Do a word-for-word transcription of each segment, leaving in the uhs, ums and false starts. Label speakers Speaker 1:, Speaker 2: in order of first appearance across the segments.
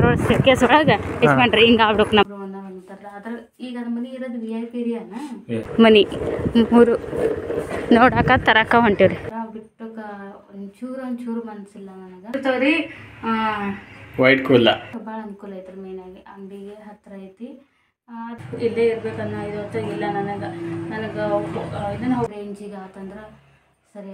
Speaker 1: Road case ಒಳಗೆ ಯಜಮಾನ್ರಿ ಹಿಂಗೆ ಆಗ್ಬಿಡಕ್ಕೆ ನಮ್ಮ ಅಂತಾರಲ್ಲ ಅದ್ರ ಈಗ ಅದು ಮನೆ ಇರೋದು ವಿ ಐ ಪಿ ಏರಿಯಾನ ಮನೆ ಮೂರು ನೋಡಾಕ ತರಕ ಹೊಂಟೀವ್ರಿ ಬಿಟ್ಟು ಒಂಚೂರು ಒಂಚೂರು ಮನಸ್ಸಿಲ್ಲ ನನಗೆ ತೋರಿ
Speaker 2: ವೈಟ್ ಕೂಲ
Speaker 1: ಭಾಳ ಅನುಕೂಲ ಐತ್ರಿ ಮೇನಾಗಿ ಅಂಗಡಿಗೆ ಹತ್ತಿರ ಐತಿ ಇಲ್ಲೇ ಇರ್ಬೇಕನ್ನೋ ಇದು ಇಲ್ಲ ನನಗೆ ನನಗೆ ಇದನ್ನ ರೇಂಜಿಗೆ ಆತಂದ್ರೆ ಸರಿ.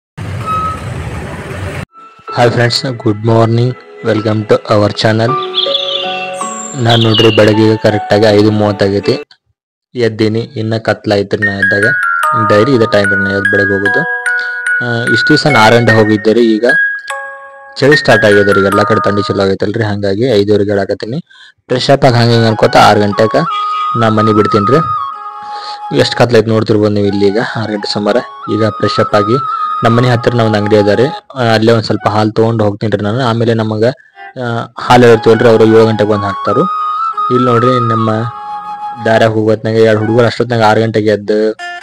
Speaker 2: Hi friends, good morning, welcome to our channel. ನಾನು ನೋಡ್ರಿ ಬೆಳಗ್ಗೆ ಕರೆಕ್ಟಾಗಿ ಐದು ಮೂವತ್ತಾಗೈತಿ ಎದ್ದೀನಿ. ಇನ್ನು ಕತ್ಲಾಯ್ತು ನಾ ಎದ್ದಾಗ. ಡೈರಿ ಇದೇ ಟೈಮ್ ನಾ ಎದ್ದು ಬೆಳಗ್ಗೆ ಹೋಗೋದು. ಇಷ್ಟು ದಿವಸ ನಾನು ಆರು ಗಂಟೆ ಹೋಗಿದ್ದೆ ರೀ. ಈಗ ಚಳಿ ಸ್ಟಾರ್ಟ್ ಆಗಿದೆ ರೀ, ಎಲ್ಲ ಕಡೆ ಥಂಡಿ ಚಲೋ ಆಗೈತಲ್ರಿ. ಹಾಗಾಗಿ ಐದುವರೆಗೆ ಹೇಳಕತ್ತೀನಿ. ಫ್ರೆಶ್ ಅಪ್ ಆಗಿ ಹಂಗೆ ಅನ್ಕೋತ ಆರು ಗಂಟೆಗೆ ನಾ ಮನೆ ಬಿಡ್ತೀನಿ ರೀ. ಎಷ್ಟು ಕತ್ಲೈತೆ ನೋಡ್ತಿರ್ಬೋದು ನೀವು ಇಲ್ಲಿ. ಈಗ ಆರು ಗಂಟೆ ಸುಮಾರು ಈಗ ಫ್ರೆಶ್ ಅಪ್ ಆಗಿ ನಮ್ಮ ಮನೆ ಹತ್ತಿರ ನಾವು ಒಂದು ಅಂಗಡಿ ಅದಾರೆ, ಅಲ್ಲೇ ಒಂದು ಸ್ವಲ್ಪ ಹಾಲು ತೊಗೊಂಡು ಹೋಗ್ತೀನಿ ರೀ ನಾನು. ಆಮೇಲೆ ನಮಗೆ ಹಾಲು ಇರ್ತೀವಲ್ರಿ, ಅವರು ಏಳು ಗಂಟೆಗೆ ಬಂದು ಹಾಕ್ತಾರೆ. ಇಲ್ಲಿ ನೋಡ್ರಿ ನಮ್ಮ ದಾರ್ಯಾಗ ಹೋಗೋತ್ನಾಗ ಎರಡು ಹುಡುಗರು ಅಷ್ಟೊತ್ನಾಗ ಆರು ಗಂಟೆಗೆ ಎದ್ದು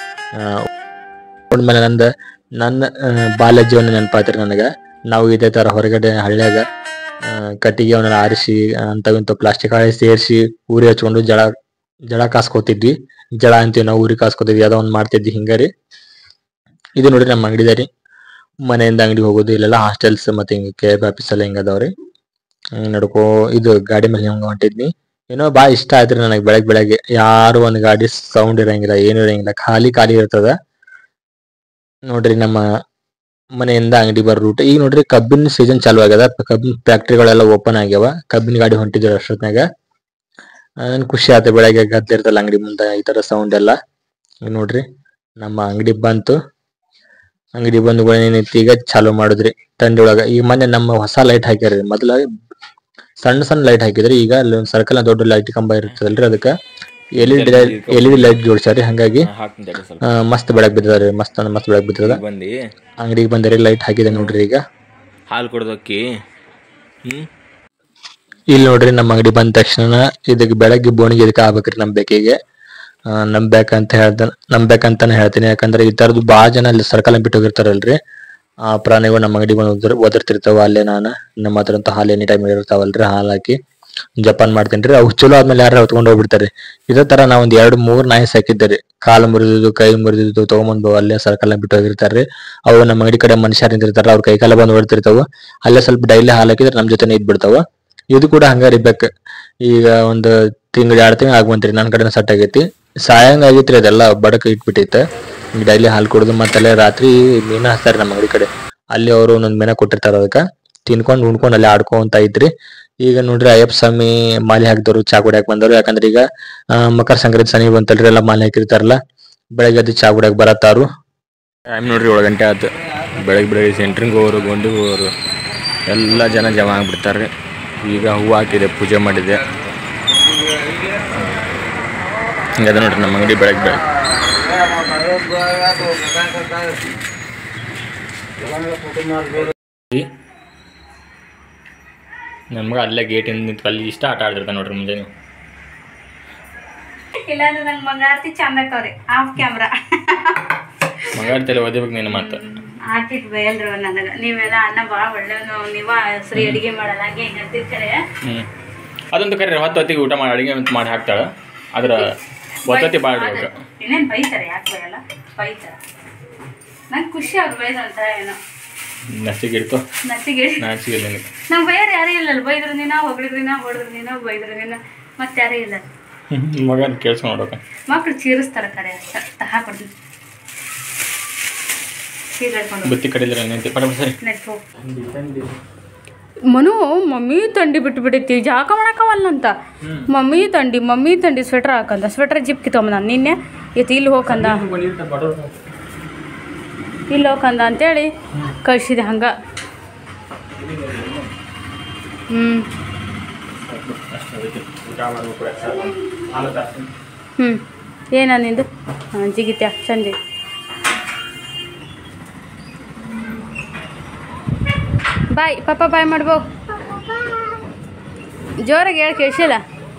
Speaker 2: ಮೇಲೆ ನಂದು ನನ್ನ ಬಾಲ್ಯ ಜೀವನ ನೆನಪಾತ್ರಿ ನನಗೆ. ನಾವು ಇದೇ ಥರ ಹೊರಗಡೆ ಹಳ್ಳ್ಯಾಗ ಕಟ್ಟಿಗೆ ಅವನ್ನ ಆರಿಸಿ ಅಂಥವಿಂಥ ಪ್ಲಾಸ್ಟಿಕ್ ಹಾಳೆ ಸೇರಿಸಿ ಊರಿ ಹಚ್ಕೊಂಡು ಜಳ ಜಳ ಕಾಸ್ಕೋತಿದ್ವಿ. ಜಳ ಅಂತೀವಿ ನಾವು, ಊರಿಗೆ ಕಾಸ್ಕೋತಿದ್ವಿ. ಅದೋ ಒಂದು ಮಾಡ್ತಿದ್ವಿ ಹಿಂಗೆ ರೀ. ಇದು ನೋಡ್ರಿ ನಮ್ಮ ಅಂಗಡಿ ರೀ. ಮನೆಯಿಂದ ಅಂಗಡಿ ಹೋಗೋದು ಇಲ್ಲೆಲ್ಲ ಹಾಸ್ಟೆಲ್ಸ್ ಮತ್ತೆ ಹಿಂಗೆ ಕೆ ಎಫ್ ಆಫೀಸ್ ಎಲ್ಲ ಹಿಂಗೆ ಅದಾವ್ರಿ. ನಡ್ಕೋ ಇದು ಗಾಡಿ ಮೇಲೆ ಹಿಂಗೆ ಹೊಂಟಿದ್ನಿ. ಏನೋ ಭಾಳ ಇಷ್ಟ ಆಯ್ತ್ರಿ ನನಗೆ. ಬೆಳಗ್ಗೆ ಬೆಳಗ್ಗೆ ಯಾರು ಒಂದು ಗಾಡಿ ಸೌಂಡ್ ಇರಂಗಿಲ್ಲ, ಏನು ಇರಂಗಿಲ್ಲ, ಖಾಲಿ ಖಾಲಿ ಇರ್ತದ ನೋಡ್ರಿ. ನಮ್ಮ ಮನೆಯಿಂದ ಅಂಗಡಿ ಬರೋ ರೂಟ್ ಈಗ ನೋಡ್ರಿ ಕಬ್ಬಿನ ಸೀಸನ್ ಚಾಲು ಆಗ್ಯದ. ಕಬ್ಬಿನ ಫ್ಯಾಕ್ಟ್ರಿಗಳೆಲ್ಲ ಓಪನ್ ಆಗ್ಯಾವ. ಕಬ್ಬಿನ ಗಾಡಿ ಹೊಂಟಿದ್ರು ಅಷ್ಟೊತ್ನಾಗ. ನನ್ ಖುಷಿ ಆಯ್ತು. ಬೆಳಗ್ಗೆ ಗದ್ಲಿರ್ತಲ್ಲ ಅಂಗಡಿ ಮುಂದೆ ಈ ತರ ಸೌಂಡ್ ಎಲ್ಲ. ನೋಡ್ರಿ ನಮ್ಮ ಅಂಗಡಿ ಬಂತು. ಅಂಗಡಿ ಬಂದು ಏನೈತಿ ಈಗ ಚಾಲು ಮಾಡುದ್ರಿ ತಂಡಿ ಒಳಗ. ಈಗ ಮೊನ್ನೆ ನಮ್ಮ ಹೊಸ ಲೈಟ್ ಹಾಕ್ಯಾರ. ಮೊದಲ ಸಣ್ಣ ಸಣ್ಣ ಲೈಟ್ ಹಾಕಿದ್ರಿ. ಈಗ ಅಲ್ಲಿ ಒಂದು ಸರ್ಕಲ್ ದೊಡ್ಡ ಲೈಟ್ ಕಂಬ ಇರ್ತದಲ್ರಿ, ಅದಕ್ಕೆ L E D L E D light ಜೋಡ್ಸಾರಿ. ಹಂಗಾಗಿ ಮಸ್ತ್ ಬೆಳಗ್ ಬಿದ್ದದ್ರಿ. ಮಸ್ತ್ ಮಸ್ತ್ ಬೆಳಗ್ ಬಿದ್ದದ. ಅಂಗಡಿಗೆ ಬಂದ್ರಿ ಲೈಟ್ ಹಾಕಿದೆ ನೋಡ್ರಿ. ಈಗ
Speaker 3: ಹಾಲು ಕೊಡೋದಕ್ಕೆ
Speaker 2: ಇಲ್ಲಿ ನೋಡ್ರಿ ನಮ್ಮ ಅಂಗಡಿ ಬಂದ ತಕ್ಷಣ ಇದಕ್ಕೆ ಬೆಳಗ್ಗೆ ಬೋಣಿಗೆ ಇದಕ್ಕೆ ಆಗ್ಬೇಕ್ರಿ ನಮ್ ಬೇಕಿಗೆ. ನಂಬ್ಬೇಕಂತ ಹೇಳ್ದ ನಂಬ್ಬೇಕಂತಾನೆ ಹೇಳ್ತೀನಿ. ಯಾಕಂದ್ರೆ ಈ ತರದ್ದು ಭಾಳ ಜನ ಅಲ್ಲಿ ಸರ್ಕಲ್ ಬಿಟ್ಟು ಹೋಗಿರ್ತಾರಲ್ರಿ. ಆ ಪ್ರಾಣಿಗಳು ನಮ್ಮ ಅಂಗಡಿ ಬಂದು ಒದರ್ತಿರ್ತಾವ. ಅಲ್ಲೇ ನಾನು ನಮ್ಮ ಹತ್ರ ಅಂತ ಹಾಲು ಎನಿ ಟೈಮ್ ಇರ್ತಾವಲ್ರಿ, ಹಾಲು ಹಾಕಿ ಜಪಾನ್ ಮಾಡ್ತೀನಿ ರೀ. ಅವು ಚಲೋ ಆದ್ಮೇಲೆ ಯಾರು ಹೊತ್ಕೊಂಡು ಹೋಗ್ಬಿಡ್ತಾರೆ. ಇದೇ ತರ ನಾವ್ ಒಂದ್ ಎರಡು ಮೂರ್ ನಾಯಿ ಸಾಕಿದ್ದೆ ರೀ. ಕಾಲು ಮುರಿದಿದ್ದು, ಕೈ ಮುರಿದಿದ್ದು ತಗೊಂಬಂದು ಅಲ್ಲೇ ಸರ್ಕಲ್ ಬಿಟ್ಟು ಹೋಗಿರ್ತಾರ್ರಿ. ಅವು ನಮ್ಮ ಅಂಗಡಿ ಕಡೆ ಮನುಷ್ಯರು ನಿಂತಿರ್ತಾರ, ಅವ್ರ ಕೈ ಕಾಲ ಬಂದು ಹೊಡ್ತಿರ್ತಾವ. ಅಲ್ಲೇ ಸ್ವಲ್ಪ ಡೈಲಿ ಹಾಲು ಹಾಕಿದ್ರೆ ನಮ್ ಜೊತೆ ಇದ್ ಬಿಡ್ತಾವ. ಇದು ಕೂಡ ಹಂಗ ಇರ್ಬೇಕು. ಈಗ ಒಂದು ತಿಂಗಳ ಎರಡು ತಿಂಗಳು ಆಗ್ಬಂತ್ರಿ ನನ್ನ ಕಡೆ ಸೆಟ್ ಆಗೈತಿ. ಸಾಯಂಗ ಆಗೈತ್ರಿ, ಅದೆಲ್ಲ ಬಡಕ್ ಇಟ್ಬಿಟ್ಟೈತೆ. ಡೈಲಿ ಹಾಲು ಕುಡಿದು ಮತ್ತಲ್ಲೇ ರಾತ್ರಿ ಮೀನ ಹಚ್ತಾರೆ ನಮ್ಮ ಅಂಗಡಿ ಕಡೆ. ಅಲ್ಲಿ ಅವರು ಒಂದೊಂದ್ ಮೀನ ಕೊಟ್ಟಿರ್ತಾರ. ಅದಕ್ಕೆ ತಿನ್ಕೊಂಡ್ ಉಣ್ಕೊಂಡ್ ಅಲ್ಲಿ ಆಡ್ಕೊಂತ ಐತ್ರಿ. ಈಗ ನೋಡ್ರಿ ಅಯ್ಯಪ್ಪ ಸ್ವಾಮಿ ಮಾಲೆ ಹಾಕಿದವರು ಚಾ ಕುಡಿಯಾಕ ಬಂದವರು. ಯಾಕಂದ್ರೆ ಈಗ ಮಕರ ಸಂಕ್ರಾಂತಿ ಸನಿ ಬಂತಲ್ರಿ, ಎಲ್ಲ ಮಾಲೆ ಹಾಕಿರ್ತಾರಲ್ಲ. ಬೆಳಗ್ಗೆ ಅದು ಚಾ ಕುಡಿಯಾಕ ಬರತ್ತಾರು.
Speaker 3: ಟೈಮ್ ನೋಡ್ರಿ ಏಳು ಗಂಟೆ ಆಯ್ತು. ಬೆಳಗ್ಗೆ ಬೆಳಗ್ಗೆ ಸೆಂಟ್ರಿಂಗ್ ಹೋಗೋರು, ಗೊಂಡಿಗೆ ಹೋಗೋರು ಎಲ್ಲ ಜನ ಜಮಾ ಆಗ್ಬಿಡ್ತಾರೆ. ಈಗ ಹೂವು ಹಾಕಿದೆ, ಪೂಜೆ ಮಾಡಿದೆ. ಹಿಂಗದ ನೋಡ್ರಿ ನಮ್ಮ ಅಂಗಡಿ ಬೆಳಗ್ಗೆ ಬೆಳಗ್ಗೆ. ನಮ್ಗೆ ಅಲ್ಲೇ ಗೇಟಿಂದ ನಿಂತು ಅಲ್ಲಿ ಇಷ್ಟ ಆಟ ಆಡ್ತಿರ್ತಾನೆ ನೋಡ್ರಿ ಮುಂಜಾನೆ.
Speaker 1: ಇಲ್ಲಾಂದ್ರೆ ನಂಗೆ ಮಂಗಾರತಿ ಚಂದ ಆಕವ್ರಿ ಆಫ್ ಕ್ಯಾಮ್ರಾ.
Speaker 3: ಮಂಗಾರತಿಯಲ್ಲಿ ಓದಿಬೇಕು ನೀನು ಮಾತು
Speaker 1: ಆಟಿಟ್ ಬಯಲ್ರಿ ನನಗೆ. ನೀವೆಲ್ಲ ಅನ್ನ ಭಾಳ ಒಳ್ಳೆಯದು, ನೀವ ಸರಿ ಅಡಿಗೆ ಮಾಡಲ್ಲ ಹಂಗೆ ಹಿಂಗೆ ಅಂತಿರ್ತಾರೆ.
Speaker 3: ಹ್ಞೂ ಅದೊಂದು ಕರೆ ಹೊತ್ತು ಹೊತ್ತಿಗೆ ಊಟ ಮಾಡಿ ಅಡುಗೆ ಮಾಡಿ ಹಾಕ್ತಾಳೆ. ಅದ್ರ ಒತ್ತೊತ್ತಿ ಭಾಳ ಇಡ್ಬೇಕು.
Speaker 1: ಇನ್ನೇನು ಬೈತಾರೆ, ಯಾಕೆ ಬಯಲ್ಲ, ಬೈತಾರೆ. ನಂಗೆ ಖುಷಿ ಅವ್ರು ಬೈದಂತ ಏನೋ
Speaker 3: ನಸಿಗೆ ಇಡ್ತು
Speaker 1: ನಸಿಗೆ
Speaker 3: ನಾಚಿಗೆ
Speaker 1: ನಂಗೆ ಬೈಯಾರ ಯಾರೇ ಇಲ್ಲಲ್ಲ. ಬೈದ್ರು ನೀನ, ಹೊಗಳಿದ್ರು ನೀನ, ಹೊಡೆದ್ರು ನೀನ, ಬೈದ್ರು ನೀನ, ಮತ್ತೆ ಯಾರೇ ಇಲ್ಲ.
Speaker 3: ಮಗನ ಕೇಳಿಸ್ಕೊಂಡು ನೋಡೋಕೆ
Speaker 1: ಮಕ್ಳು ಚೀರಿಸ್ತಾರೆ ಕರೆ ಅಷ್ಟ ಹಾಕೊಡ್ತೀನಿ.
Speaker 3: ಬುತ್ತಿ ಕಡಿದ್ರೆ ಏನಂತೆ ಪಡ ಸರಿ.
Speaker 1: ಮನು ಮಮ್ಮಿ ತಂಡಿ ಬಿಟ್ಟು ಬಿಟ್ಟೈತಿ, ಜಾಕ ಮಾಡಕವಲ್ಲಂತ. ಮಮ್ಮಿ ತಂಡಿ ಮಮ್ಮಿ ತಂಡಿ ಸ್ವೆಟ್ರ್ ಹಾಕಂದ. ಸ್ವೆಟ್ರ್ ಜಿಪ್ ಕಿತ್ತೊಂಬ ನಾನು ನಿನ್ನೆ ಎತ್ತಿ ಇಲ್ಲಿ ಹೋಗಂದ ಇಲ್ಲಿ ಹೋಗಂದ ಅಂತೇಳಿ ಕಳ್ಸಿದೆ ಹಂಗ. ಹ್ಞೂ ಹ್ಞೂ ಏನ ನಿಂದು? ಹಾಂ ಜಿಗಿತ್ಯಾ ಚಂದಿ. ಬಾಯ್ ಪಾಪ ಬಾಯ್ ಮಾಡ್ಬೋ. ಜೋರಾಗಿ ಹೇಳಿ ಕೇಳಿಸಿಲ್ಲ.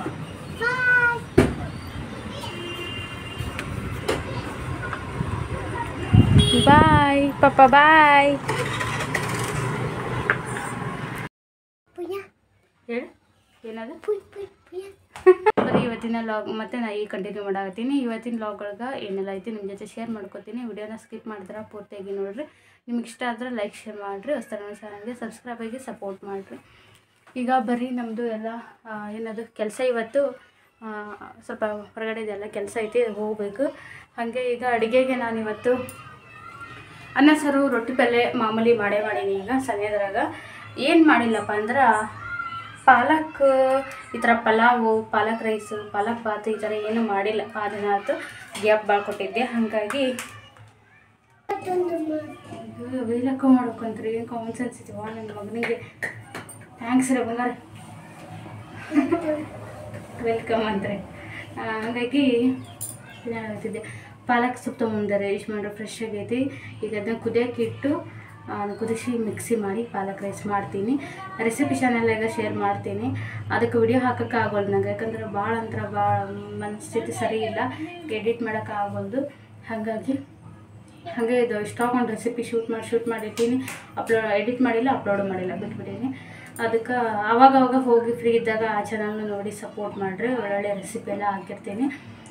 Speaker 1: ಬಾಯ್ ಪಾಪ ಬಾಯ್ ಹೇಳಿ. ಏನದು ಬರೀ ಇವತ್ತಿನ ಲಾಗ್ ಮತ್ತೆ ನಾ ಈಗ ಕಂಟಿನ್ಯೂ ಮಾಡಾಕತ್ತೀನಿ. ಇವತ್ತಿನ ಲಾಗ್ಗಳಿಗೆ ಏನೆಲ್ಲ ಐತಿ ನಿಮ್ಮ ಜೊತೆ ಶೇರ್ ಮಾಡ್ಕೊತೀನಿ. ವಿಡಿಯೋನ ಸ್ಕಿಪ್ ಮಾಡಿದ್ರೆ ಪೂರ್ತಿಯಾಗಿ ನೋಡಿರಿ. ನಿಮ್ಗೆ ಇಷ್ಟ ಆದರೆ ಲೈಕ್ ಶೇರ್ ಮಾಡಿರಿ. ಹೊಸದಾಗಿ ನನ್ನ ಚಾನಲ್ಗೆ ಸಬ್ಸ್ಕ್ರೈಬ್ ಆಗಿ ಸಪೋರ್ಟ್ ಮಾಡಿರಿ. ಈಗ ಬರೀ ನಮ್ಮದು ಎಲ್ಲ ಏನದು ಕೆಲಸ ಇವತ್ತು ಸ್ವಲ್ಪ ಹೊರಗಡೆ ಇದೆಲ್ಲ ಕೆಲಸ ಐತಿ, ಹೋಗಬೇಕು. ಹಾಗೆ ಈಗ ಅಡುಗೆಗೆ ನಾನು ಇವತ್ತು ಅನ್ನ ಸಾರು ರೊಟ್ಟಿ ಪಲ್ಯ ಮಾಮೂಲಿ ಮಾಡೇ ಮಾಡೀನಿ. ಈಗ ಸನೇದ್ರಾಗ ಏನು ಮಾಡಿಲ್ಲಪ್ಪ ಅಂದ್ರೆ ಪಾಲಕ್ ಈ ಥರ ಪಲಾವು, ಪಾಲಕ್ ರೈಸು, ಪಾಲಕ್ ಬಾತು ಈ ಥರ ಏನೂ ಮಾಡಿಲ್ಲ. ಆ ದಿನ ಆಯ್ತು ಗ್ಯಾಪ್ ಭಾಳ ಕೊಟ್ಟಿದ್ದೆ. ಹಾಗಾಗಿ ವೈಲಕ್ಕ ಮಾಡ್ಕೊಂತ್ರಿ ಏನು ಕಾಮನ್ ಸೆನ್ಸ್ ಇದ್ದೀವ ನನ್ನ ಮಗನಿಗೆ. ಥ್ಯಾಂಕ್ಸ್ ರೀ ಬಂಗಾರ, ವೆಲ್ಕಮ್ ಅಂತ್ರಿ. ಹಾಗಾಗಿ ಏನು ಹೇಳ್ತಿದ್ದೆ, ಪಾಲಕ್ ಸೊಪ್ಪು ತೊಗೊಂಬಂದಾರೆ ಯಜಮಾನ್ರು, ಫ್ರೆಶ್ ಆಗೈತಿ. ಈಗ ಅದನ್ನ ಕುದಿಯೋಕೆ ಇಟ್ಟು ಅದು ಕುದಿಸಿ ಮಿಕ್ಸಿ ಮಾಡಿ ಪಾಲಕ್ ರೈಸ್ ಮಾಡ್ತೀನಿ. ರೆಸಿಪಿ ಚಾನಲ್ಲಾಗ ಶೇರ್ ಮಾಡ್ತೀನಿ. ಅದಕ್ಕೆ ವಿಡಿಯೋ ಹಾಕೋಕ್ಕೆ ಆಗೋಲ್ದು ನಂಗೆ, ಯಾಕಂದ್ರೆ ಭಾಳ ಅಂದ್ರೆ ಭಾಳ ಮನಸ್ಥಿತಿ ಸರಿ ಇಲ್ಲ, ಎಡಿಟ್ ಮಾಡೋಕೆ ಆಗೋಲ್ದು. ಹಾಗಾಗಿ ಹಾಗೆ ಇದು ಸ್ಟಾಕ್ ಒಂದು ರೆಸಿಪಿ ಶೂಟ್ ಮಾಡಿ ಶೂಟ್ ಮಾಡಿರ್ತೀನಿ. ಅಪ್ಲೋಡ್ ಎಡಿಟ್ ಮಾಡಿಲ್ಲ, ಅಪ್ಲೋಡ್ ಮಾಡಿಲ್ಲ, ಬಿಟ್ಬಿಟ್ಟೀನಿ. ಅದಕ್ಕೆ ಆವಾಗ ಅವಾಗ ಹೋಗಿ ಫ್ರೀ ಇದ್ದಾಗ ಆ ಚಾನಲ್ನ ನೋಡಿ ಸಪೋರ್ಟ್ ಮಾಡಿರಿ. ಒಳ್ಳೊಳ್ಳೆ ರೆಸಿಪಿ ಎಲ್ಲ ಹಾಕಿರ್ತೀನಿ.